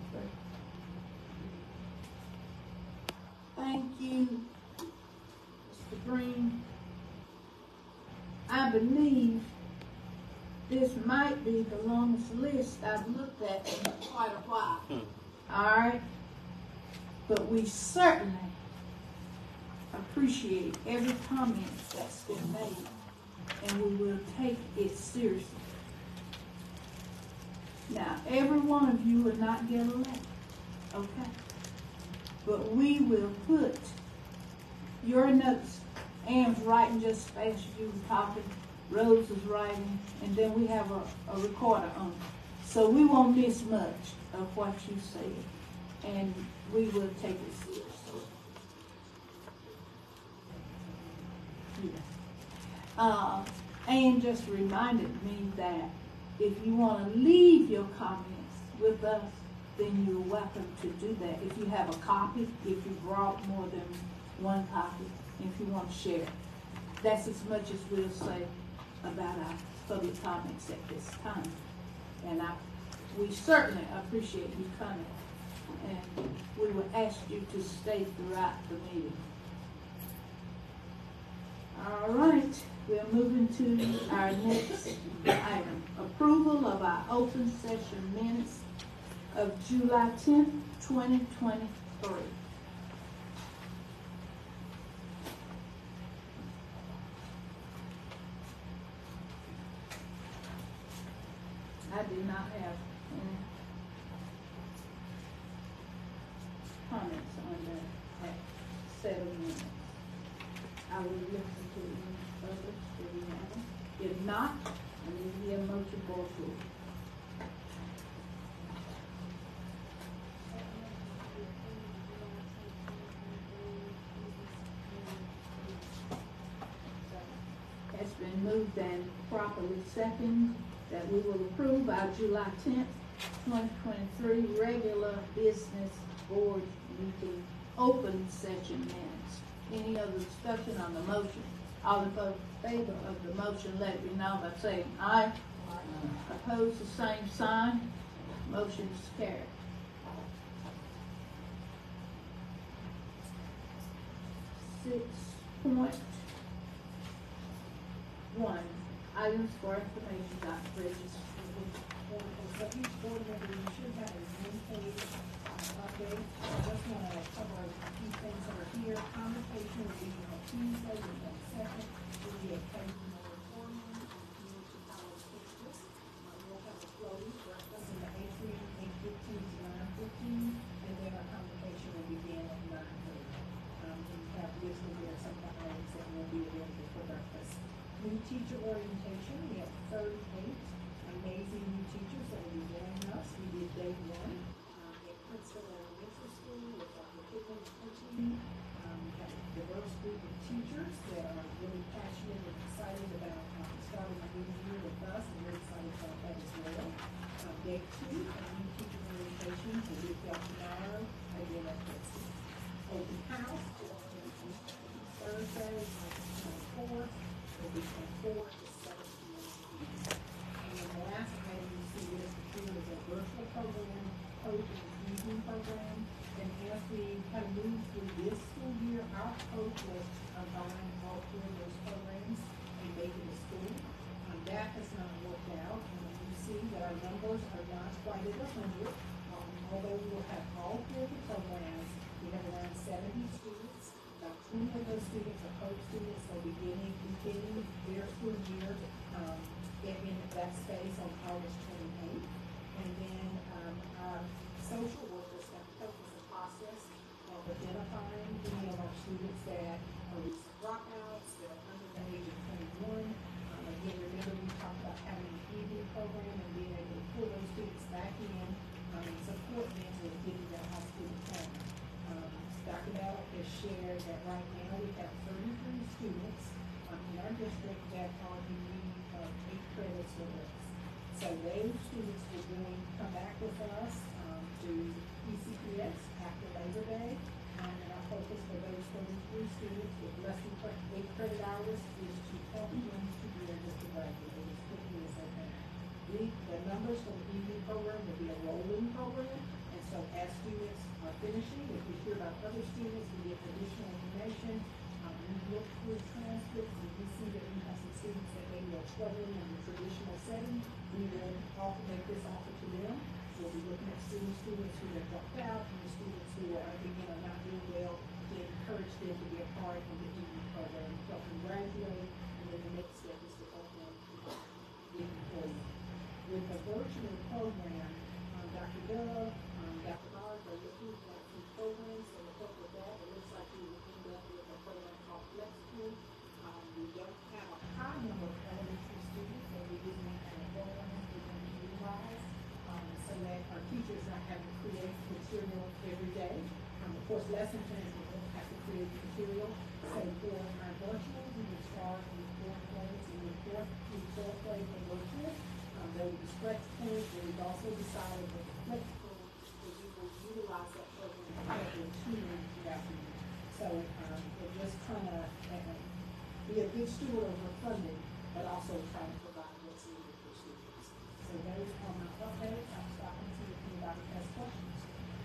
Thank you. Thank you, Mister Green. I believe this might be the longest list I've looked at in quite a while. All right? But we certainly appreciate every comment that's been made, and we will take it seriously. Now, every one of you will not get elected, okay? But we will put your notes. Ann's writing just as fast as you were talking. Rose is writing, and then we have a, a recorder on it. So we won't miss much of what you said, and we will take it seriously. Yeah. Uh, Ann just reminded me that if you want to leave your comments with us, then you're welcome to do that. If you have a copy, if you brought more than one copy, if you want to share it. That's as much as we'll say about our public comments at this time. And I, we certainly appreciate you coming, and we will ask you to stay throughout the meeting. All right, we're moving to our next item, approval of our open session minutes of July tenth, twenty twenty-three. I did not have any comments on that set of minutes. I will listen to any others if you have them. If not, I need to hear a motion for approval. It's been moved and properly seconded that we will approve our July tenth, twenty twenty-three regular business board meeting open session minutes. Any other discussion on the motion? All in favor of the motion, let it be known by saying aye. Aye. Opposed, the same sign. Motion is carried. six point one, items for information, Doctor Bridges. So each board member, you should have a one-page uh, update. I just want to cover a few things that are here. Convocation will be on Tuesday, the twenty-second. Will be a case moratorium in community college districts. Uh, We'll have a floating breakfast in the atrium, eight fifteen to nine fifteen, and then our convocation will begin at nine thirty. Um, we have listed there some of the items that will be available for breakfast. New teacher orientation, we have thirty-eight amazing new teachers that will be joining us. We did day one uh, at Princeton Elementary School with Doctor Pittman and her team. Um, we have a diverse group of teachers that are really passionate and excited about um, starting a new year with us, and we're excited about that as well. Um, day two, a new teacher orientation will be held tomorrow, again at Princeton. Open house will be Thursday, March twenty-fourth, will be from four to seven p m And then the last item you see is here is a virtual program, coach and evening program. And as we kind of move through this school year, our hope was to combine all three of those programs and make it a school. Um, that has not worked out. Um, you see that our numbers are not quite at a hundred. Um, although we will have all three of the programs, we have around seventy students. About twenty of those students are coach students, so beginning, beginning their school year. Um, in that space on August twenty-eighth. And then um, our social workers have helped us a process of identifying any of our students that are recent dropouts, that are under the age of twenty-one. Um, again, remember we talked about having an evening program and being able to pull those students back in um, and support them with getting their high school diploma. Um, Doctor Bell has shared that right now we have thirty-three students um, in our district that are in need of eight credits or less. So those students will going come back with us um, to E C P S after Labor Day. Um, and our focus for those thirty-three students with less than eight credit hours is to help them to be able to graduate as quickly as they can. The, the numbers for the evening program will be a rolling program. And so as students are finishing, if we hear about other students, we get additional information. Um, we look through transcripts and we see that we have some students that maybe are struggling in the traditional setting. We will offer, make this offer to them. We'll be looking at students, students who have dropped out, and the students who are, again, are not doing well, to encourage them to be a part of the evening program, help them graduate, and then the next step is to help them get employed. With the virtual program, um, Doctor Dove, um, Doctor Barnes are looking at some programs that will help with that. It looks like we will end up with a program called FlexPool. Um, we don't have a high number of elementary students, so we do need to program for them to utilize, um, so that our teachers not have to create material every day. Um, of course, lesson plans will don't have to create material. So for our virtual, we will start with fourth grade, and with fourth through twelfth grade for virtual. Um, there will be stretch points, and we've also decided that the flex pool, that we will utilize that program to help them tutoring throughout the year. So um, we're just trying to uh, be a good steward of our funding, but also try to provide what's needed for students. So those are my updates. I'll stop and see if anybody has questions.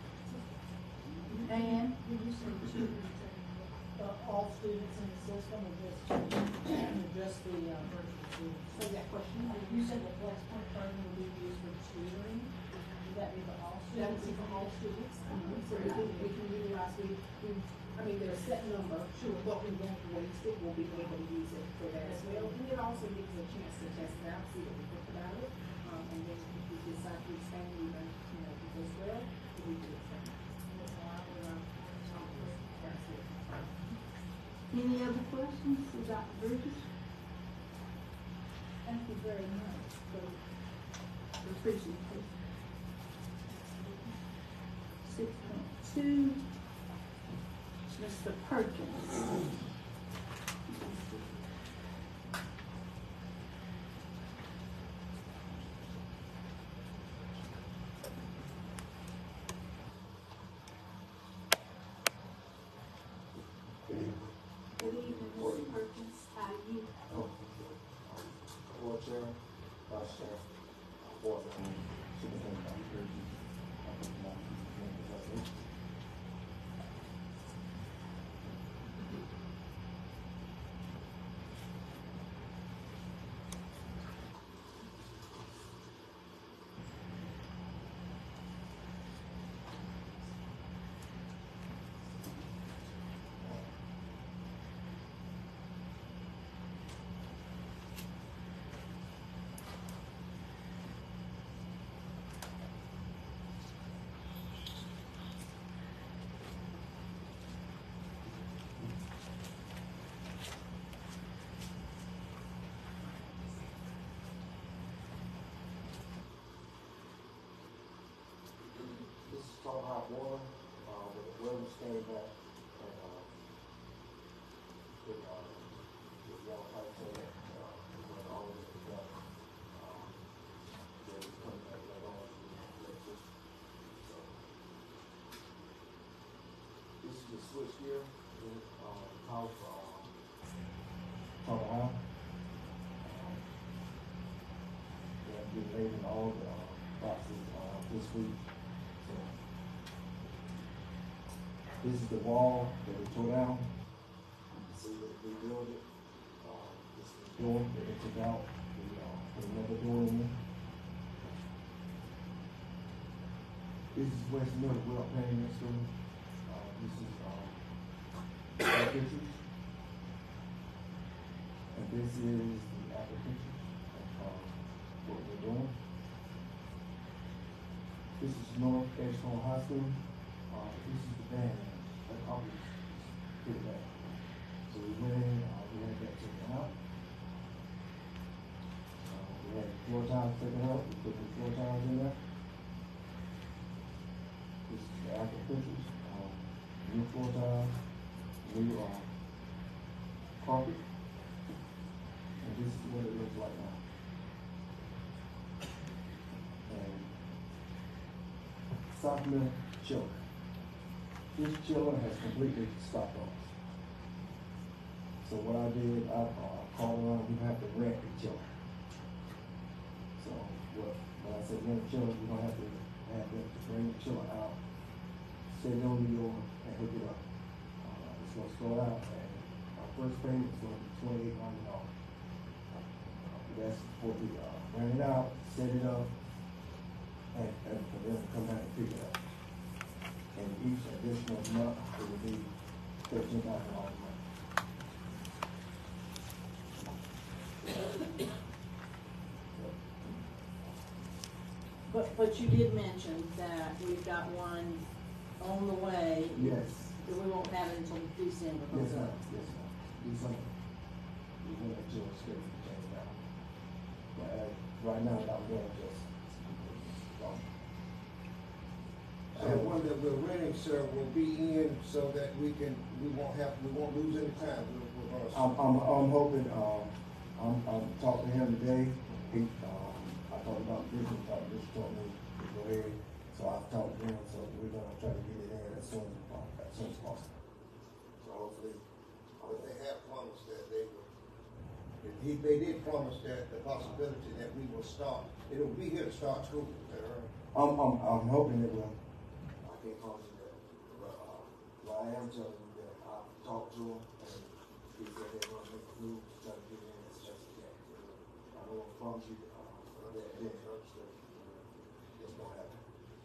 And Did you say tutoring for all students in the system, or just, or just the uh, virtual students? so that question, You said the flex point program will be used for tutoring. Would that be for all that students? would be for all students. Mhm. So we can, we can utilize, we, we, I mean, there's a set number, sure, but we won't waste it, we'll be able to use it for that as well. And it also gives us a chance to test it out, see what we think about it. Um, and then if we decide to expand it even, you know, as well, we do it. Any other questions for Doctor Bridges? Thank you very much for The presentation. Six point two, Mister Perkins. Good evening, Mister Perkins, how are you? Board Chair, Vice Chair, Board Member, Superintendent Doctor Bridges, talk hot water, uh, when the weather came back, and, uh, with, uh, with y'all pipes in it, uh, we went all the way together. Um, they was coming back like on electricity. So, this is the switch gear, in, um, house, um, talk hot. Um, they'll be laying all the, uh, boxes, uh, this week. So, this is the wall that we tore down. You can see that we built it. Uh, this is the door that we took out. We uh, put another door in there. This is West Middle Well Painting next door. Uh, this is um, our pictures. And this is the after pictures of uh, what we're doing. This is North Edgecombe High School. Uh, this is the band that always did that. So we went in, uh, we had that taken out. Uh, we had floor tiles taken out. We put the floor tiles in there. This is the after pictures. Um, new floor tiles, new uh, carpet. And this is what it looks like now. And South Mill chiller. This chiller has completely stopped off. So what I did, I uh, called around, we have to rent the chiller. So what, when I said rent the chiller, we're gonna have to have them to bring the chiller out, set it on the door, and hook it up. Uh, it's gonna start out, and our first payment is gonna be twenty-eight hundred dollars. That's for the uh, rent it out, set it up, and, and for them to come out and pick it up. And each additional month, it will be thirteen thousand dollars a month. But, but you did mention that we've got one on the way. Yes. That we won't have it until December. Yes, ma'am. Yes, ma'am. December. We're going to do a schedule to change that. But uh, right now, that one just. So the one that we're renting, sir, will be in so that we can, we won't have, we won't lose any time. We're, we're gonna. I'm, I'm, I'm hoping, um, I'm, I'm talking to him today. He, um, I talked about this, and thought this told me to go ahead. So I've talked to him, so we're gonna try to get it in as soon as possible, as soon as possible. So hopefully, but they have promised that they will. He, they did promise that the possibility that we will start, it'll be here to start school, is that right? I'm, I'm, I'm hoping it will. I can't promise you that, but, uh, what I am telling you that I've talked to him, and he said they're gonna make a move to try to get in as best as they can. I don't want to promise you, uh, that it didn't hurt you. It's gonna happen.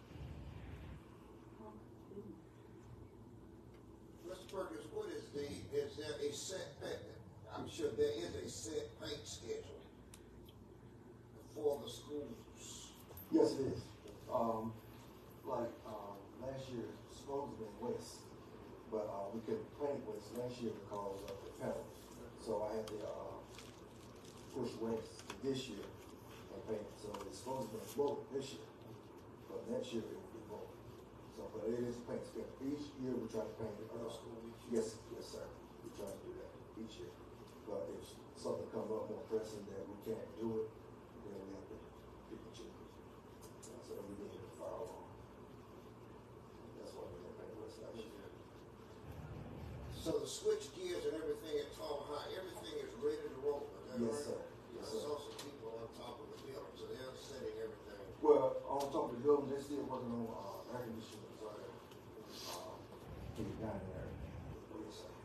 Mister Perkins, what is the, is there a set paint? I'm sure there is a set paint schedule for the schools. Yes, it is. Um, like, um, last year, it was supposed to be west, but, uh, we couldn't paint west last year because of the pedals. So I had to, uh, push west to this year and paint it. So it's supposed to be both this year, but next year it will be both. So, but it is paint schedule. Each year we try to paint it. Uh, yes, yes, sir. We try to do that each year. But if something comes up more pressing that we can't do it, then we have to pick and choose. Uh, so we need to fire on. That's why we didn't paint west last year. So the switch gears and everything at Tom High, everything is ready to roll, is that Yes, right? sir. Yes, I sir. saw some people on top of the building, so they're setting everything. Well, on top of the building, they're still working on uh, air conditioning, so uh, get it down there. Yes, sir.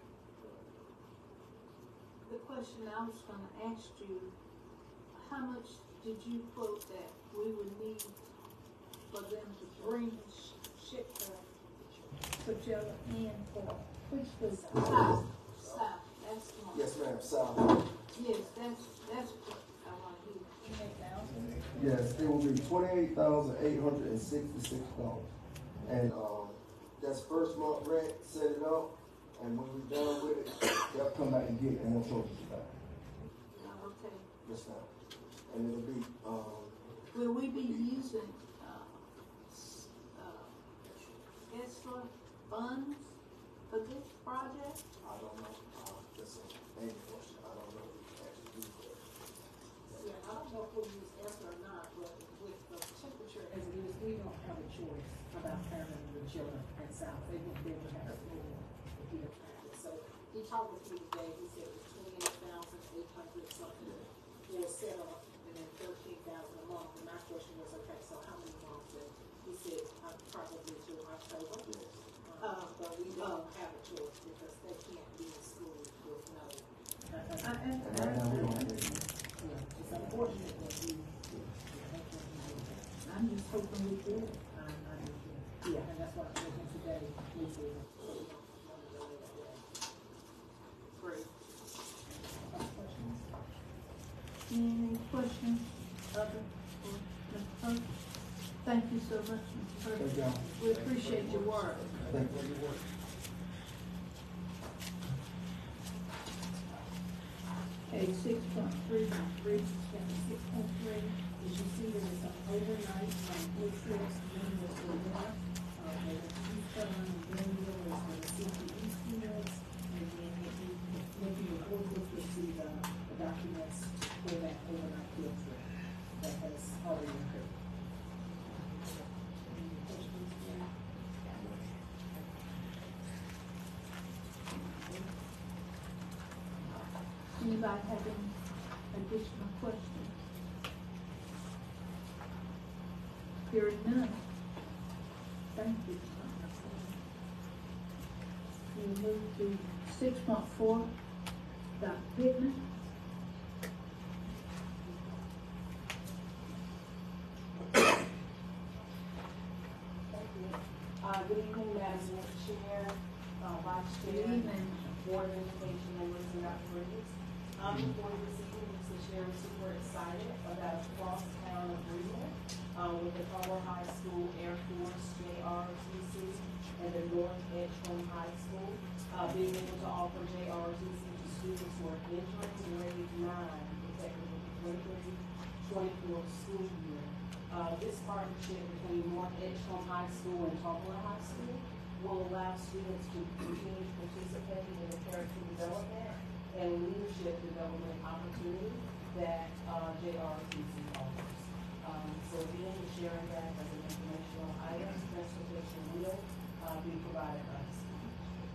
The question I was gonna ask you, how much did you quote that we would need for them to bring, sh- ship the Coachella in for, which was south, south, that's the one. Yes, ma'am. South. Yes, that's, that's what I wanna hear. Twenty-eight thousand? Yes, it will be twenty-eight thousand eight hundred and sixty-six dollars. And, um, that's first month rent, set it up, and when we're done with it, they'll come back and get it, and they'll charge us back. Oh, okay. Yes, ma'am. And it'll be, um, Will we be using, uh, s- uh, about parenting the children in South. They wouldn't be able to have school if he didn't practice. So he talked with me today. He said it was twenty-eight thousand eight hundred something for set up, and then thirteen thousand a month. And my question was, okay, so how many months? And he said uh, probably to October. Uh, but we don't have a choice because they can't be in school with no. Uh, uh, and, Right now, we don't have any. yeah, it's unfortunate that we. I'm just hoping we do. I, I do too. Yeah, and that's what I'm looking today. We do. Great. Any questions? Other for Mister Perkins? Thank you so much, Mister Perkins. Thank you. We appreciate your work. Thank you. Okay, six point three, Bridges County, six point three, as you see, there is an overnight from Oakrest, Greenville to North. Uh, there are two fun, Greenville is for the C P E students, and then if you, if you overlook, you'll see the, the documents for that overnight field trip that has already occurred. Any questions there? Anybody have any additional questions? Hearing none. Thank you. We move to six point four, Doctor Pittman. Uh, good evening, Madam Chair, uh, Vice Chair, Board of Education members, and Doctor Bridges. Um, before you this evening, to share, we're super excited about a cross-town agreement uh, with the Caldwell High School, Air Force, J R T C, and the North Edgecombe High School, uh, being able to offer J R T C to students who are entering grade nine, effective twenty-three twenty-four school year. Uh, this partnership between North Edgecombe High School and Caldwell High School will allow students to continue to participate in the character development and leadership development opportunity that uh, J R T C offers. Um, so being and sharing that as an informational item, transportation will uh, be provided by the school.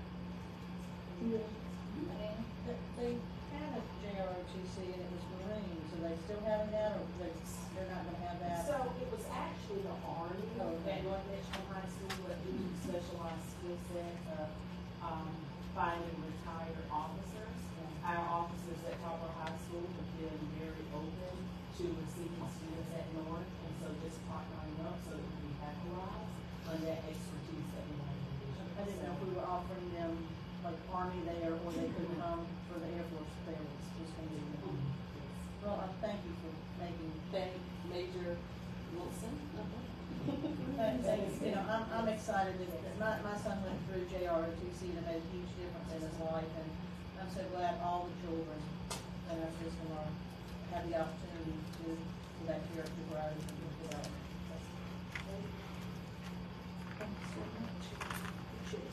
And they had a J R T C and it was Marine, so they still having that, or they, they're not gonna have that? So it was actually the Army at North Edgecombe High School, but due to specialized skill set of um, finding retired officers, our officers at Caldwell High School have been very open to receiving students at North, and so just partnering up so that we can capitalize on that expertise that we have in the division. I didn't know if we were offering them like Army there, or they could come for the Air Force families, just gonna be. Well, I thank you for making, Thank Major Wilson. thank- thanks, you know, I'm, I'm excited that, that my, my son went through J R O T C and it made a huge difference in his life, and I'm so glad all the children in our system are, have the opportunity to, to that character growth and development. Thank you so much. Appreciate it.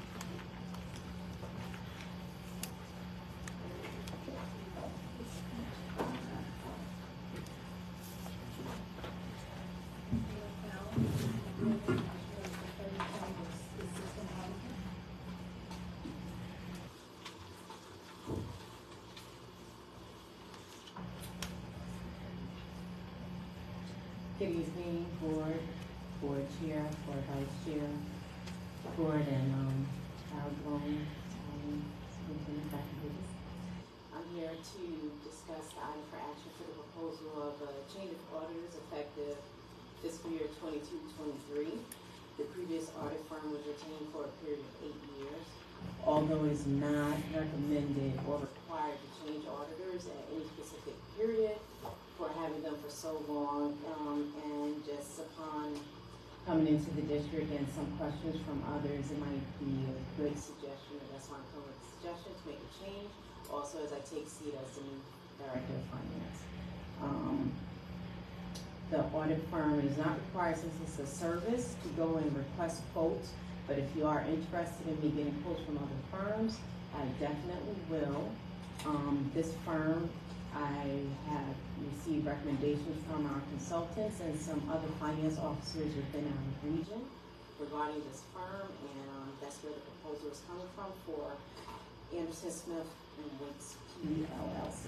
Good evening, board, board chair, board vice chair, board and um, outgoing um, superintendent, Doctor Bridges. I'm here to discuss the item for action for the proposal of a change of auditors effective fiscal year twenty-two twenty-three. The previous audit firm was retained for a period of eight years. Although it is not recommended or required to change auditors at any specific period for having them for so long, um, and just upon Coming into the district and some questions from others, it might be a good suggestion, and that's why I'm coming with a suggestion to make a change. Also, as I take seat as the new director of finance. Um, the audit firm is not required, since it's a service, to go and request quotes, but if you are interested in me getting quotes from other firms, I definitely will. Um, this firm, I have received recommendations from our consultants and some other finance officers within our region regarding this firm, and um, that's where the proposal is coming from for Anderson Smith and Wicks P L L C.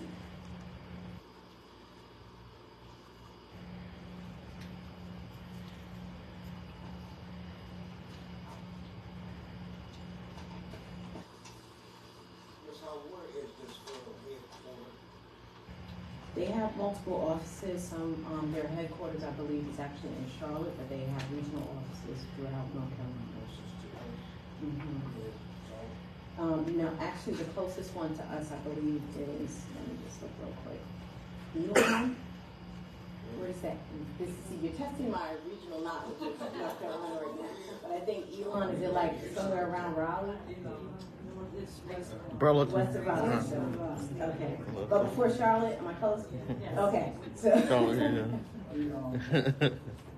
They have multiple offices. Some, um, their headquarters, I believe, is actually in Charlotte, but they have regional offices throughout North Carolina. Mm-hmm. Um, no, actually, the closest one to us, I believe, is, let me just look real quick. Elon? Where is that? This, see, you're testing my regional knowledge of North Carolina right now. But I think Elon, is it like somewhere around Raleigh? Burlington. West of Raleigh. So, okay. But before Charlotte, am I close? Yes. Okay. So. Oh, yeah.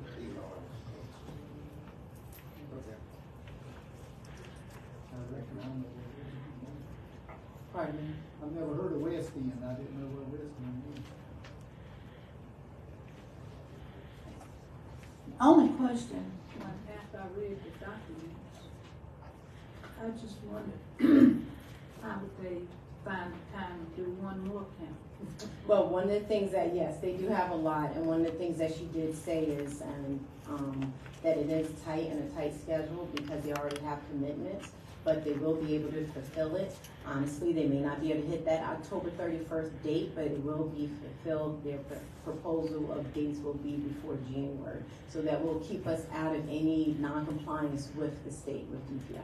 Pardon me? I've never heard of West End. I didn't know where West End was. Only question, when after I read the documents, I just wondered, how would they find the time to do one more count? Well, one of the things that, yes, they do have a lot, and one of the things that she did say is um, um, that it is tight and a tight schedule because they already have commitments, but they will be able to fulfill it. Honestly, they may not be able to hit that October thirty-first date, but it will be fulfilled. Their pr proposal of dates will be before January. So that will keep us out of any non-compliance with the state, with D P I.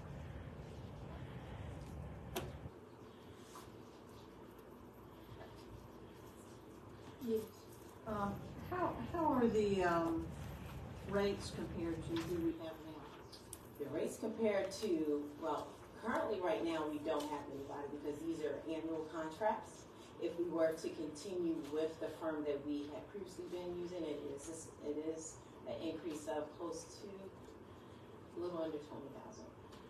Yes. Um, how, how are the, um, rates compared to who we have now? The rates compared to, well, currently right now we don't have anybody because these are annual contracts. If we were to continue with the firm that we had previously been using, it is, it is an increase of close to a little under twenty thousand.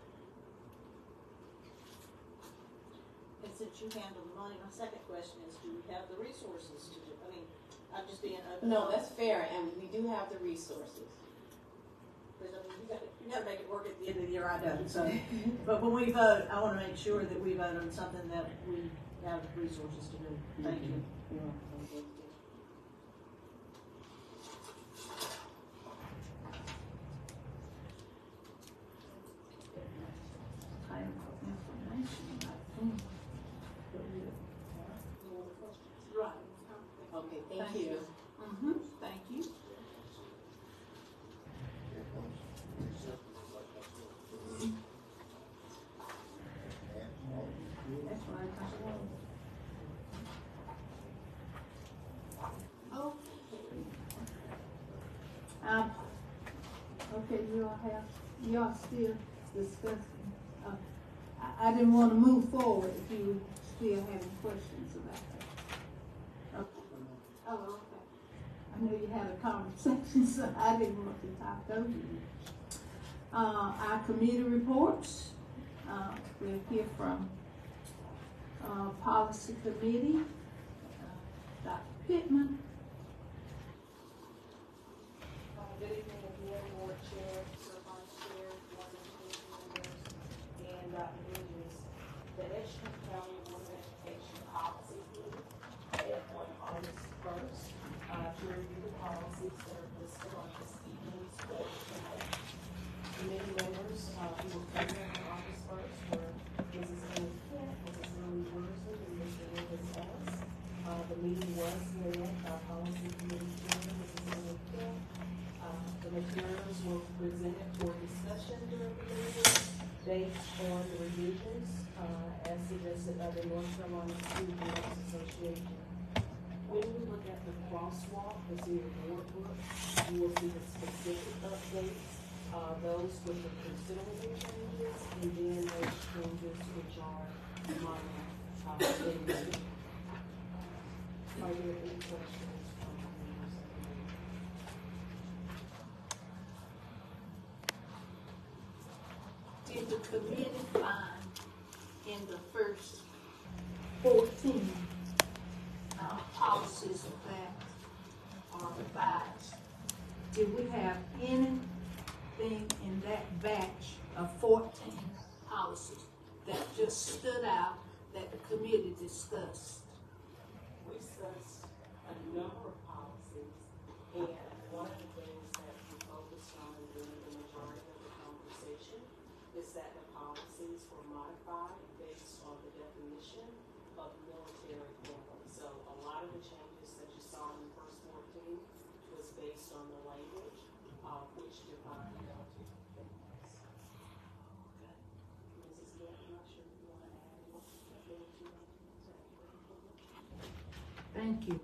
And since you handle the money, my second question is, do we have the resources to do, I mean, I'm just being open. No, that's fair, and we do have the resources. Because I mean, you gotta, you gotta make it work at the end of the year, I don't, so. But when we vote, I wanna make sure that we vote on something that we have the resources to do. Thank you. You're welcome. Thank you. Right. Okay, thank, Thank you. you. Mm-hmm, thank you. That's right. Oh. Um, okay, you all have, you all still discussing. Uh, I, I didn't want to move forward if you still having questions about that. Okay. Oh, okay. I know you had a conversation, so I didn't want to talk over you. Uh, our committee reports, uh, we'll hear from uh, Policy Committee, uh, Doctor Pittman. Uh, good evening again, Board Chair, Sir Vice Chair, Board of Education members, and Doctor Bridges. The Edgecombe County Board of Education Policy Committee met on August first uh, to review the policies that are listed on this evening's board tonight. Committee members uh, who were present on August first were Missus Amy Kent, Missus Lily Worsley, and Mister Willis Ellis. Uh, the meeting was led by Policy Committee Chair, Missus Amy Kent. Uh, the materials were presented for discussion during the meeting based on the revisions uh, as suggested by the North Carolina School Boards Association. When we look at the crosswalk, the senior board book, you will see the specific updates, uh, those with the considerable changes, and then those changes which are minor. Uh, in Are there any questions from the members of the board? Did the committee find in the first fourteen uh, policies that are revised, did we have anything batch of fourteen policies that just stood out that the committee discussed? We discussed a number of policies, and one of the things that we focused on during the majority of the conversation is that the policies were modified based on the definition of military family. So a lot of the changes that you saw in the first fourteen was based on the language, uh, which defined military families. Okay. Missus Gill, I'm not sure if you want to add anything to that. Thank you.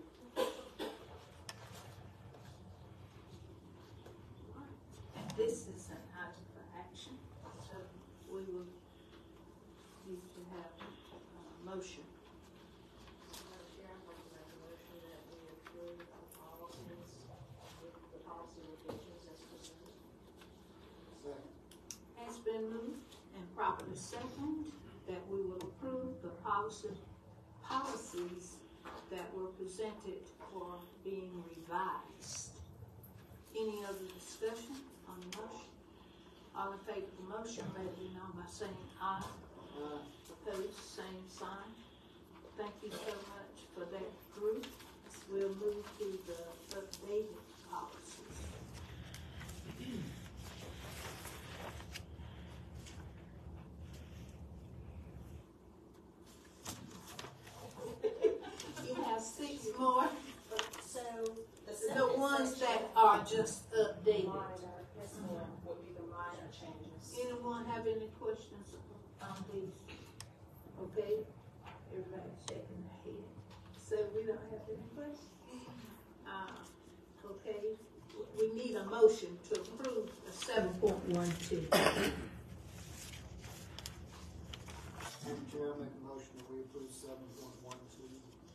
And this is an item for action, so we will need to have a motion. Madam Chair, I'd like to make a motion that we approve the policies with the policy revisions as presented. Second. Has been moved and properly second that we will approve the policy, policies that were presented for being revised. Any other discussion on the motion? All in favor of the motion, let it be known by saying aye. Aye. Opposed, same sign. Thank you so much for that group. We'll move to the updated policies. You have six more. So, The ones that are just updated. Minor, yes ma'am, would be the minor changes. Anyone have any questions on these? Okay, everybody's shaking their head. So we don't have any questions? Uh, okay, we need a motion to approve the seven point one two. Madam Chair, I make a motion that we approve seven point one two.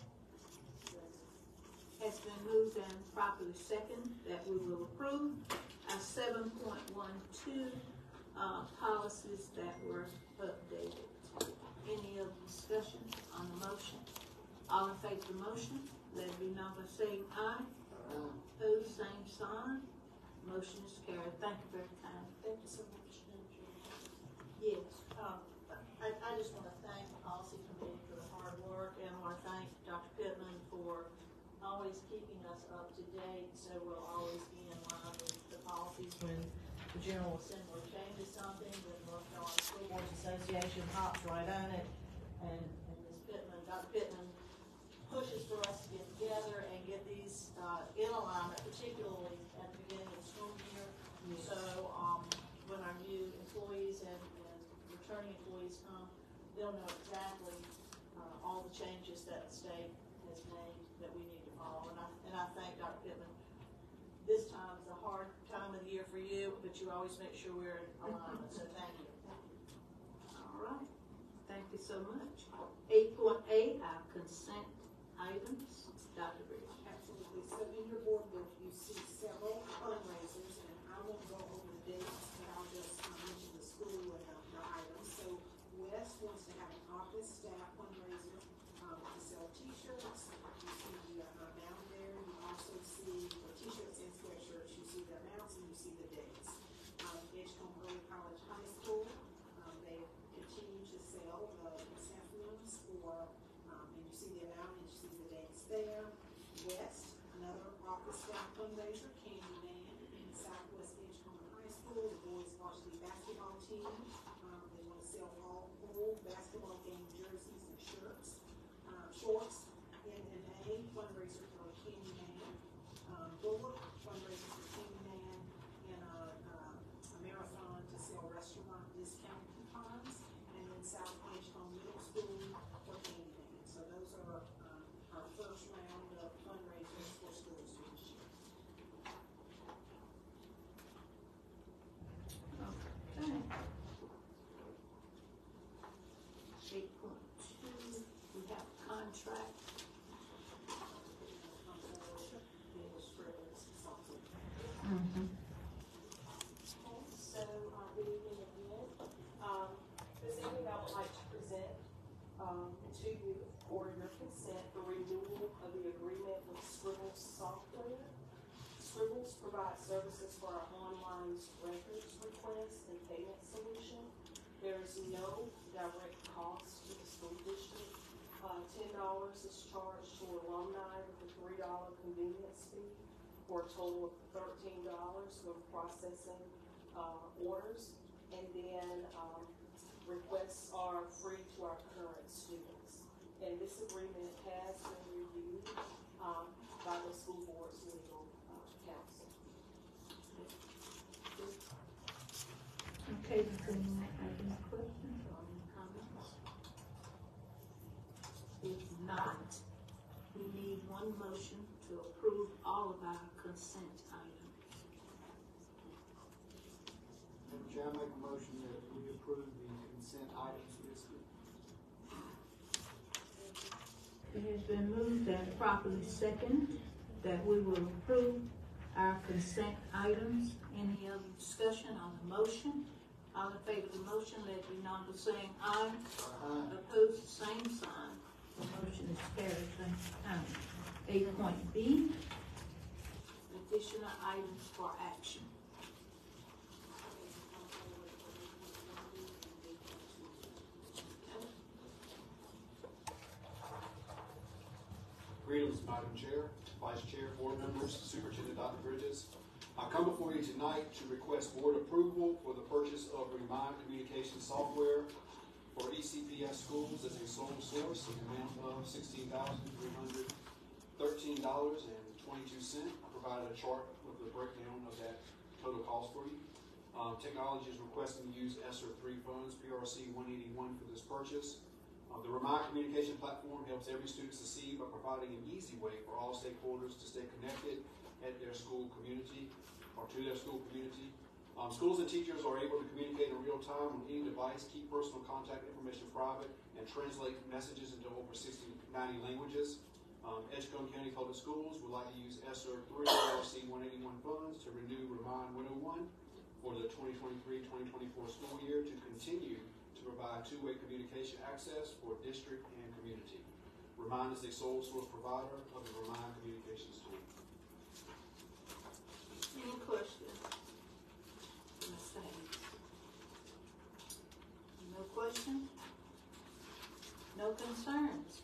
Has been moved and properly second that we will approve our seven point one two, uh, policies that were updated. Any other discussion on the motion? All in favor of the motion, let it be known by saying aye. Opposed, same sign. Motion is carried. Thank you very kindly. Thank you so much, Madam Chair. Yes. Um, I, I just want to thank the policy committee for the hard work, and I want to thank Doctor Pittman for always keeping us up to date, so we'll always be in line with the policies when the General Assembly changes something, the North Carolina School Boards Association hops right on it, and, and Miz Pittman, Doctor Pittman pushes for us to get together and get these, uh, in alignment, particularly at the beginning of the school year. Yes. So, um, when our new employees and, and returning employees come, they'll know exactly, uh, all the changes that the state has made that we need to follow. And I, and I thank Doctor Pittman. This time is a hard time of the year for you, but you always make sure we're in alignment, so thank you. All right. Thank you so much. Eight point eight, our consent items. Doctor Bridge. Absolutely. So in your board book, you see several fundraisers, and I won't go over the dates, but I'll just uh, mention the school and uh, the items. So West wants to have an office staff fundraiser um, to sell T-shirts. You see the uh, amount there. You also see the T-shirts and sweatshirts. You see the amounts and you see the dates. Um, Edgecombe Early College High School, um, they continue to sell the chrysanthemums for, um, and you see the amount and you see the dates there. West, another office staff fundraiser, Candyman in Southwest Edgecombe High School, the boys varsity basketball team. Um, they want to sell all full basketball game jerseys and shirts, uh, shorts. N N A fundraiser for Candyman. Um, Bullock fundraiser for Candyman, and a, uh, a marathon to sell restaurant discount coupons. And then South Edgecombe Middle School for Candyman. So those are um, our first round of fundraisers for schools this year. Okay. Eight point two, we have contract. Mm-hmm. So, uh, good evening again. Um, this evening I would like to present, um, to you for your consent for renewal of the agreement with Scribbles Software. Scribbles provides services for our online records requests and pay there is no direct cost to the school district. Uh, ten dollars is charged to alumni with a three dollar convenience fee, for a total of thirteen dollars for processing, uh, orders. And then, um, requests are free to our current students. And this agreement has been reviewed, um, by the school board's legal, uh, counsel. Okay, does anyone have any questions or any comments? If not, we need one motion to approve all of our consent items. Madam Chair, I make a motion that we approve the consent items listed. It has been moved and properly second that we will approve our consent items. Any other discussion on the motion? All in favor of the motion, let it be known by saying aye. Aye. Opposed, the same sign. The motion is carried. Thank you kindly. Eight point B, Additional items for action. Greetings, Madam Chair, Vice Chair, Board members, Superintendent Doctor Bridges. I come before you tonight to request board approval for the purchase of Remind Communication software for E C P S schools as a sole source in the amount of sixteen thousand three hundred thirteen dollars and twenty-two cents. I provided a chart with the breakdown of that total cost for you. Um, technology is requesting to use E S S E R three funds, P R C one eighty-one, for this purchase. Uh, the Remind Communication platform helps every student succeed by providing an easy way for all stakeholders to stay connected at their school community or to their school community. Um, schools and teachers are able to communicate in real time on any device, keep personal contact information private, and translate messages into over sixty, ninety languages. Um, Edgecombe County Public Schools would like to use E S S E R three P R C one eighty-one funds to renew Remind one oh one for the twenty twenty-three twenty twenty-four school year to continue to provide two-way communication access for district and community. Remind is a sole source provider of the Remind Communications tool. Any questions? No questions? No concerns?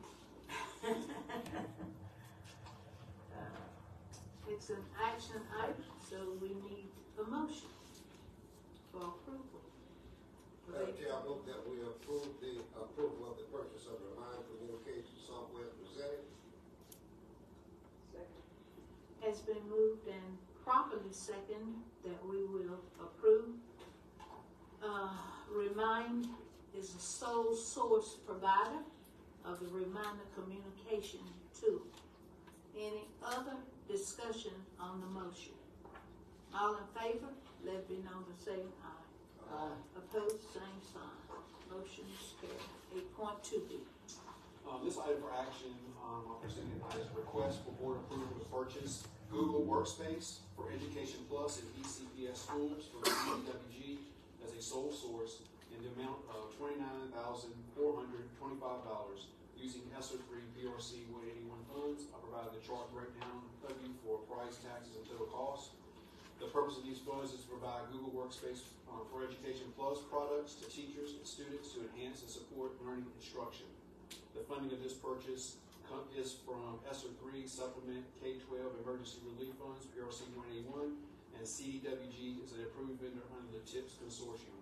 uh, it's an action item, so we need a motion for approval. Madam Chair, I move that we approve the approval of the purchase of Remind Communication software presented. Second. Has been moved and properly second that we will approve. Uh, Remind is a sole source provider of the Reminder communication tool. Any other discussion on the motion? All in favor, let it be known by saying aye. Aye. Opposed, same sign. Motion is carried. Eight point two B. Um, this item for action, um, I'll present it as a request for board approval to purchase Google Workspace for Education Plus and E C P S schools for the C D W G as a sole source in the amount of twenty-nine thousand four hundred twenty-five dollars using E S S E R three P R C one eighty-one funds. I provided the chart breakdown of you for price, taxes, and total cost. The purpose of these funds is to provide Google Workspace uh, for Education Plus products to teachers and students to enhance and support learning instruction. The funding of this purchase is from E S S E R three Supplement K twelve Emergency Relief Funds, P R C one eighty-one, and C D W G is an approved vendor under the TIPS Consortium.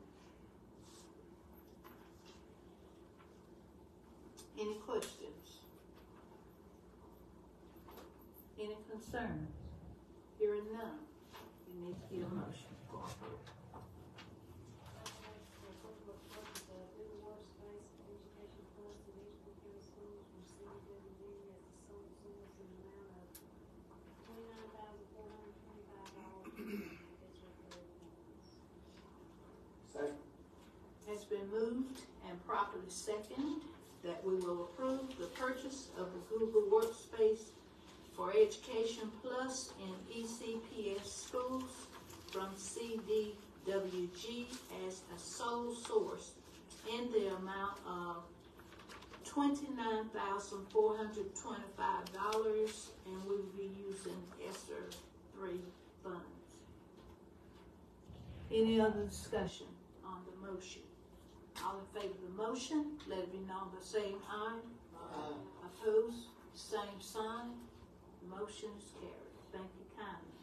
Any questions? Any concerns? Hearing none, you need to get a motion for approval. Second. Has been moved and properly seconded that we will approve the purchase of the Google Workspace for Education Plus and E C P S schools from C D W G as a sole source in the amount of twenty-nine thousand four hundred twenty-five dollars, and we will be using E S S E R three funds. Any other discussion on the motion? All in favor of the motion, let it be known by saying aye. Aye. Opposed, same sign. Motion is carried. Thank you kindly.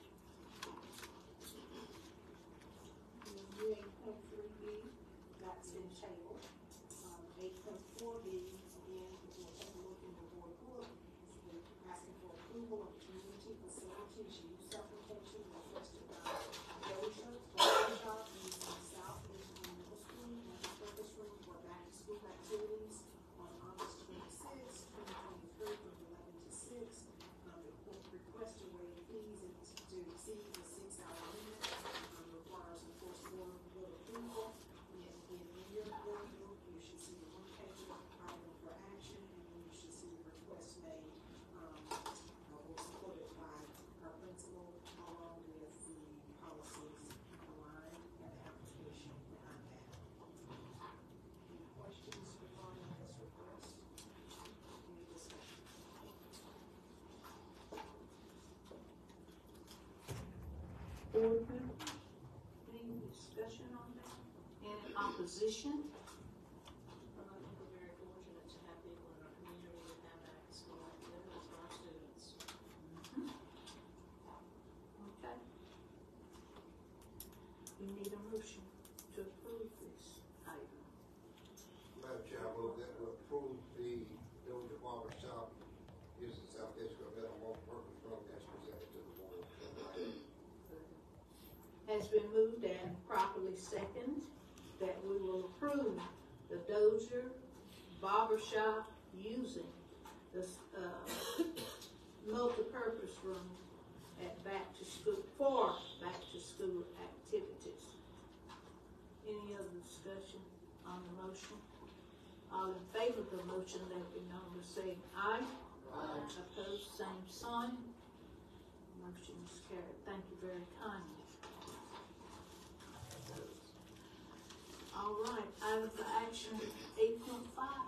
eight point three B, that's been tabled. Um, eight point four B, again, we'll take a look in the board book. We're asking for approval of community facilities use application requested by Dozier, Barber Shop, using South Edgecombe Middle School as a purpose room for back to school activities on August twenty-sixth, twenty twenty-three, from eleven to six. Um, the court request to waive fees and to exceed the six-hour limit, um, requires of course board board approval. And in your board book, you should see the one page of item for action, and then you should see the request made, um, uh, or supported by our principal, along with the policies aligned and the application behind that. Any questions regarding this request? Any discussion? Board members, any discussion on that? Any opposition? Well, I think we're very fortunate to have people in our community that have back to school activities for our students. Okay. We need a motion to approve this item. Madam Chair, I move that we approve the Dozier Barber Shop using South Edgecombe Middle multi-purpose room as presented to the board. Has been moved and properly seconded that we will approve the Dozier Barber Shop using this, uh, multi-purpose room at back to school, for back to school activities. Any other discussion on the motion? All in favor of the motion, let it be known by saying aye. Aye. Opposed, same sign. Motion is carried. Thank you very kindly. All right, item for action eight point five.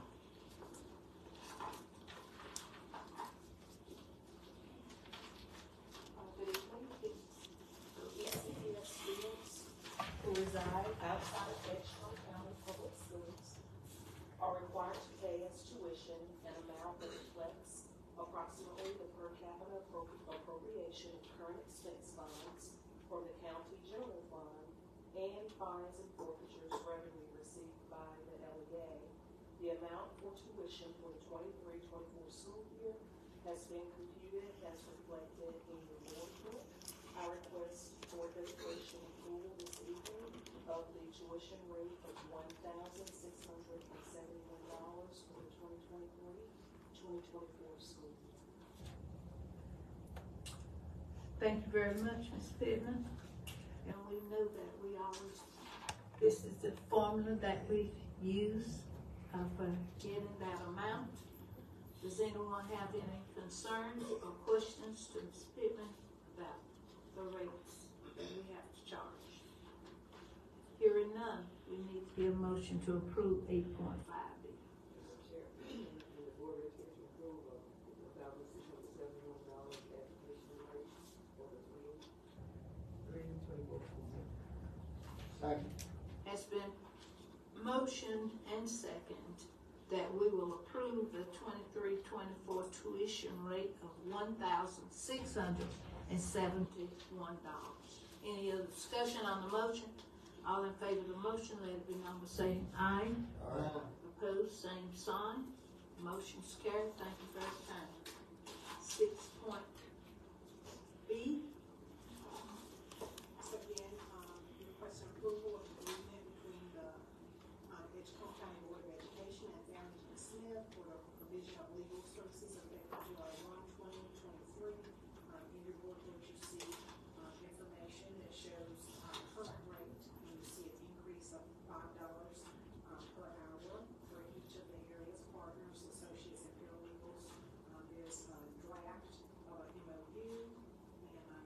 Good evening. E C P S students who reside outside of Edgecombe County Public Schools are required to pay as tuition an amount that reflects approximately the per capita appro- appropriation of current expense funds from the county general fund and fines and forfeitures revenue received by the L E A. The amount for tuition for the twenty-three twenty-four school year has been computed as reflected in your board book. I request for dedication approval this evening of the tuition rate of one thousand six hundred and seventy-one dollars for the twenty twenty-three twenty twenty-four school year. Thank you very much, Miz Pittman. And we know that we always, this is the formula that we use uh, for getting that amount. Does anyone have any concerns or questions to Miz Pittman about the rates that we have to charge? Hearing none, we need to give a motion to approve eight point five B. The board recommends to approve of one thousand six hundred seventy-one dollars application rate for the three, three and twenty-four school year. Second. Has been motioned and second that we will approve the twenty-three twenty-four tuition rate of one thousand six hundred and seventy-one dollars. Any other discussion on the motion? All in favor of the motion, let it be known by saying aye. Aye. Opposed, same sign. Motion's carried. Thank you very kindly. Six point B. So again, um, request approval of agreement between the, um, Edgecombe County Board of Education and Farrington Smith for the provision of legal services effective July first, twenty twenty-three. Um, in your board book, you see, um, information that shows, um, current rate, and you see an increase of five dollars, um, per hour for each of the areas, partners, associates, and paralegals. Um, there's a draft of an M O U, and I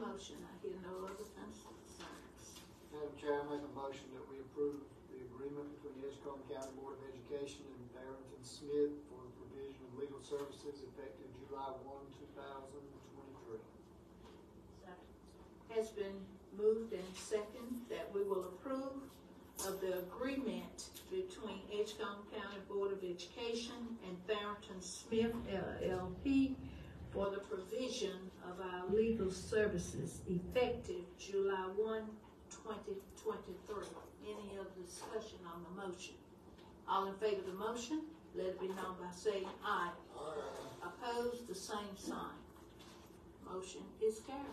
motion? I hear no other concerns. Madam Chair, I make a motion that we approve the agreement between the Edgecombe County Board of Education and Barrington Smith for the provision of legal services effective July one, two thousand twenty-three. Has been moved and second that we will approve of the agreement between Edgecombe County Board of Education and Barrington Smith L L P for the provision of our legal services effective July one, twenty twenty-three. Any other discussion on the motion? All in favor of the motion, let it be known by saying aye. Aye. Opposed, the same sign. Motion is carried.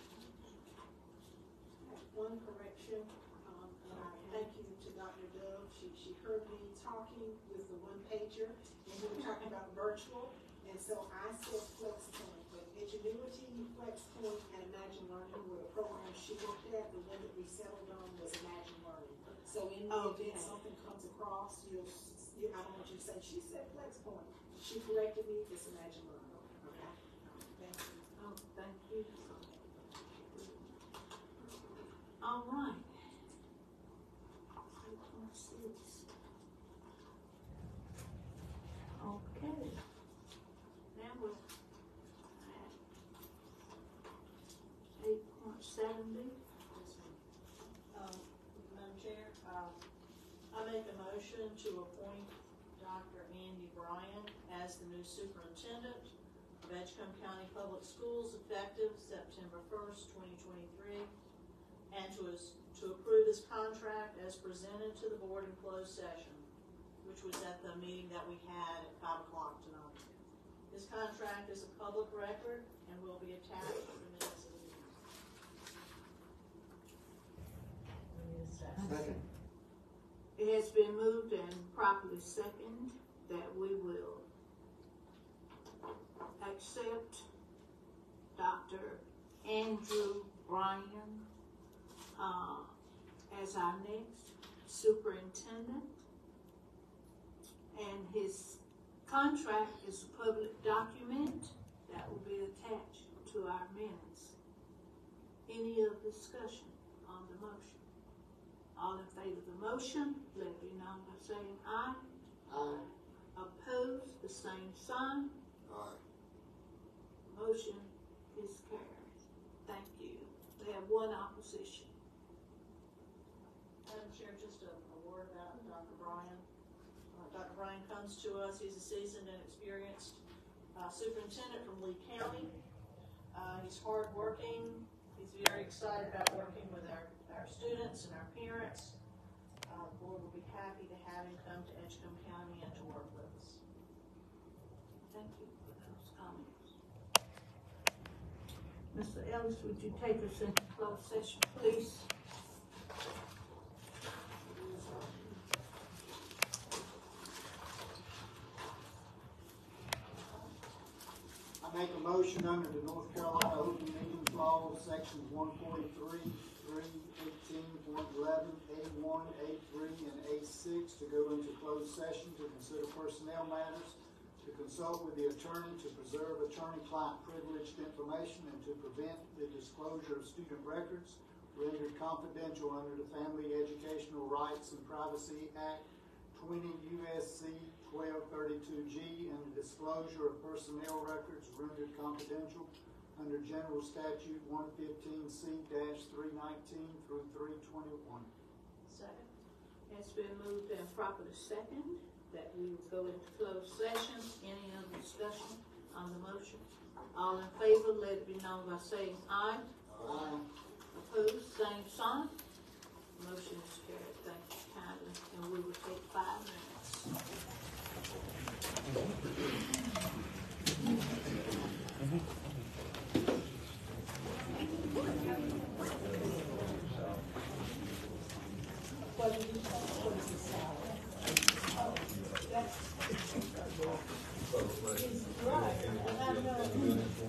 One correction, um, and I thank you to Doctor Dove. She, she heard me talking with the one pager, and we were talking about virtual, and so I said FlexPoint, but Ingenuity, FlexPoint, and Imagine Learning were the programs she looked at. The one that we settled on was Imagine Learning. So in the Okay. event something comes across, you'll, you, I don't want you to say, she said FlexPoint. She corrected me, it's Imagine Learning, okay? Thank you. Oh, thank you. All right. Okay. Now we're at eight point seventy. Um, Madam Chair, uh, I make a motion to appoint Doctor Andy Bryan as the new superintendent of Edgecombe County Public Schools effective September first, twenty twenty-three, and to, his, to approve his contract as presented to the board in closed session, which was at the meeting that we had at five o'clock tonight. This contract is a public record and will be attached to the minutes of the meeting. We need a second. Second. It has been moved and properly seconded that we will accept Doctor Andrew Bryan uh, as our next superintendent. And his contract is a public document that will be attached to our minutes. Any other discussion on the motion? All in favor of the motion, let it be known by saying aye. Aye. Opposed, the same sign. Aye. Motion is carried. Thank you. We have one opposition. Madam Chair, just a, a word about Doctor Bryan. Uh, Doctor Bryan comes to us, he's a seasoned and experienced uh, superintendent from Lee County. Uh, he's hardworking, he's very excited about working with our, our students and our parents. Uh, the board will be happy to have him come to Edgecombe County and to work with us. Thank you for those comments. Mister Ellis, would you take us into closed session, please? I make a motion under the North Carolina Open Meetings Law, sections one forty-three, three, eighteen point eleven, A one, A three, and A six to go into closed session to consider personnel matters, to consult with the attorney to preserve attorney-client privileged information, and to prevent the disclosure of student records rendered confidential under the Family Educational Rights and Privacy Act twenty U S C twelve thirty-two G, and the disclosure of personnel records rendered confidential under General Statute one fifteen C three nineteen through three twenty-one. Second. It's been moved and properly second that we will go into closed session. Any other discussion on the motion? All in favor, let it be known by saying aye. Aye. Opposed, same sign. Motion is carried. Thank you kindly, and we will take five minutes. What did you say? What is the salary? Oh, that's. He's right, and I know.